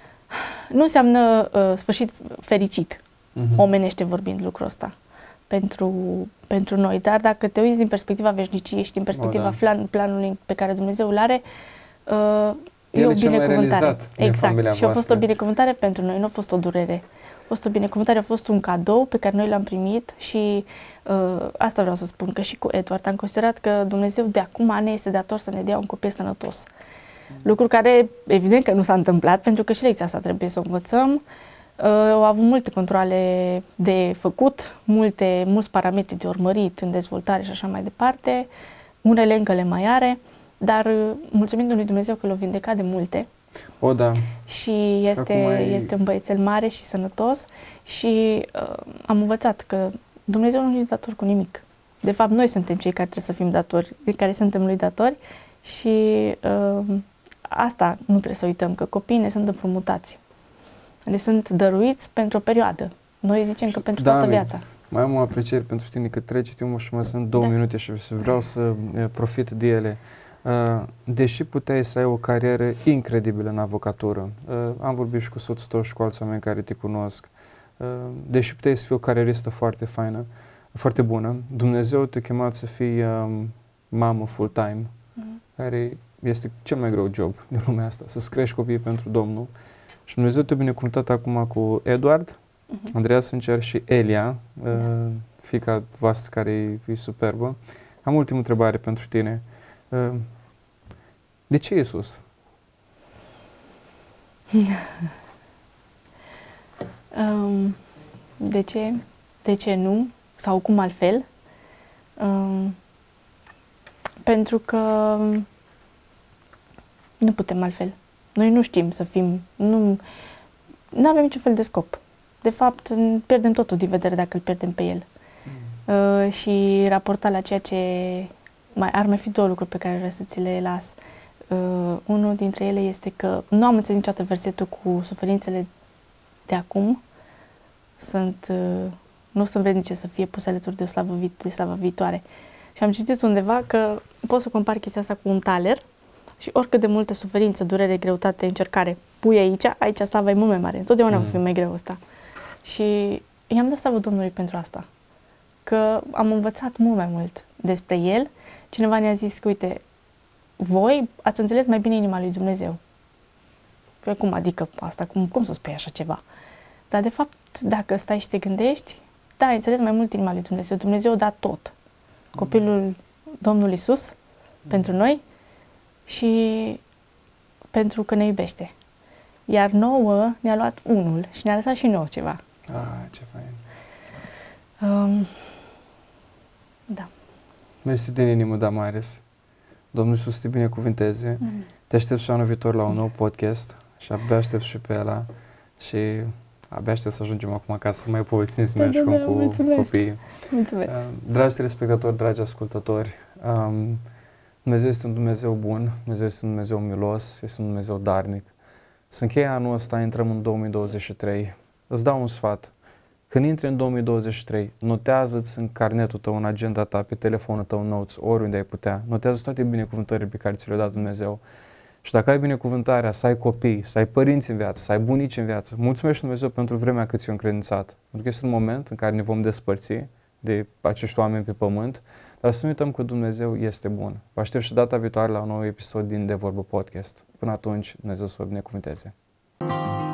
Speaker 2: nu înseamnă uh, sfârșit fericit, uh-huh. omenește vorbind lucrul ăsta pentru, pentru noi, dar dacă te uiți din perspectiva veșniciei și din perspectiva oh, da. plan, planului pe care Dumnezeu îl are, uh, e o binecuvântare. Exact, și a fost o binecuvântare pentru noi, nu a fost o durere. A fost o binecuvântare, a fost un cadou pe care noi l-am primit și uh, asta vreau să spun, că și cu Edward am considerat că Dumnezeu de acum ne este dator să ne dea un copil sănătos. Mm. Lucru care evident că nu s-a întâmplat, pentru că și lecția asta trebuie să o învățăm. Uh, au avut multe controale de făcut, multe, mulți parametri de urmărit în dezvoltare și așa mai departe. Unele încă le mai are, dar uh, mulțumind lui Dumnezeu că l-a vindecat de multe.
Speaker 1: O, da.
Speaker 2: Și este, ai... este un băiețel mare și sănătos și uh, am învățat că Dumnezeu nu e dator cu nimic. De fapt, noi suntem cei care trebuie să fim datori, care suntem lui datori și uh, asta nu trebuie să uităm, că copiii ne sunt împrumutați. Ne sunt dăruiți pentru o perioadă. Noi zicem și, că pentru
Speaker 1: da,
Speaker 2: toată viața.
Speaker 1: Mai am o apreciere pentru tine, că trece timpul și mai sunt două da. minute și vreau să profit de ele. Uh, deși puteai să ai o carieră incredibilă în avocatură, uh, am vorbit și cu soțul tău și cu alți oameni care te cunosc, uh, deși puteai să fii o carieristă foarte faină, foarte bună, Dumnezeu te-a chemat să fii um, mamă full-time, mm-hmm. care este cel mai greu job din lumea asta, să-ți crești copiii pentru Domnul. Și Dumnezeu te-a binecuvântat acum cu Edward, mm-hmm. Andreas Încer și Elia, uh, da. fiica voastră care e, e superbă. Am ultimă întrebare pentru tine. Uh, De ce Iisus?
Speaker 2: um, de ce? De ce nu? Sau cum altfel? Um, pentru că nu putem altfel. Noi nu știm să fim, nu avem niciun fel de scop. De fapt, pierdem totul din vedere dacă îl pierdem pe el. Mm. Uh, și raportat la ceea ce mai ar mai fi două lucruri pe care vreau să ți le las. Uh, unul dintre ele este că nu am înțeles niciodată versetul cu suferințele de acum sunt, uh, nu sunt vrednice să fie puse alături de o slavă, vi- de slavă viitoare. Și am citit undeva că pot să compar chestia asta cu un taler și oricât de multă suferință, durere, greutate, încercare pui aici, aici slava e mult mai mare. Întotdeauna mm. va fi mai greu ăsta. Și i-am dat slavă Domnului pentru asta. Că am învățat mult mai mult despre el. Cineva ne-a zis că, uite, voi ați înțeles mai bine inima lui Dumnezeu. Păi cum adică asta? Cum, cum să spui așa ceva? Dar de fapt, dacă stai și te gândești, da, ai înțeles mai mult inima lui Dumnezeu. Dumnezeu a dat tot. Copilul Domnul Iisus mm. pentru noi și pentru că ne iubește. Iar nouă ne-a luat unul și ne-a lăsat și nouă ceva.
Speaker 1: Ah, ce fain.
Speaker 2: Um, da.
Speaker 1: Mersi din inimă, Damaris. Domnul Iisus să te binecuvânteze. Mm. Te aștept și anul viitor la un nou podcast și abia aștept și pe ăla și abia aștept să ajungem acum acasă să mai povestim să mai jucăm cu mulțumesc. copiii.
Speaker 2: Mulțumesc. Uh,
Speaker 1: dragi telespectatori, dragi ascultători, um, Dumnezeu este un Dumnezeu bun, Dumnezeu este un Dumnezeu milos, este un Dumnezeu darnic. Să încheie anul ăsta, intrăm în două mii douăzeci și trei. Îți dau un sfat. Când intri în două mii douăzeci și trei, notează-ți în carnetul tău, în agenda ta, pe telefonul tău, notes, oriunde ai putea. Notează toate binecuvântările pe care ți le-a dat Dumnezeu. Și dacă ai binecuvântarea să ai copii, să ai părinți în viață, să ai bunici în viață, mulțumește Dumnezeu pentru vremea cât ți-o încredințat. Pentru că este un moment în care ne vom despărți de acești oameni pe pământ, dar să nu uităm că Dumnezeu este bun. Vă aștept și data viitoare la un nou episod din De Vorbă Podcast. Până atunci, Dumnezeu să vă binecuvânteze.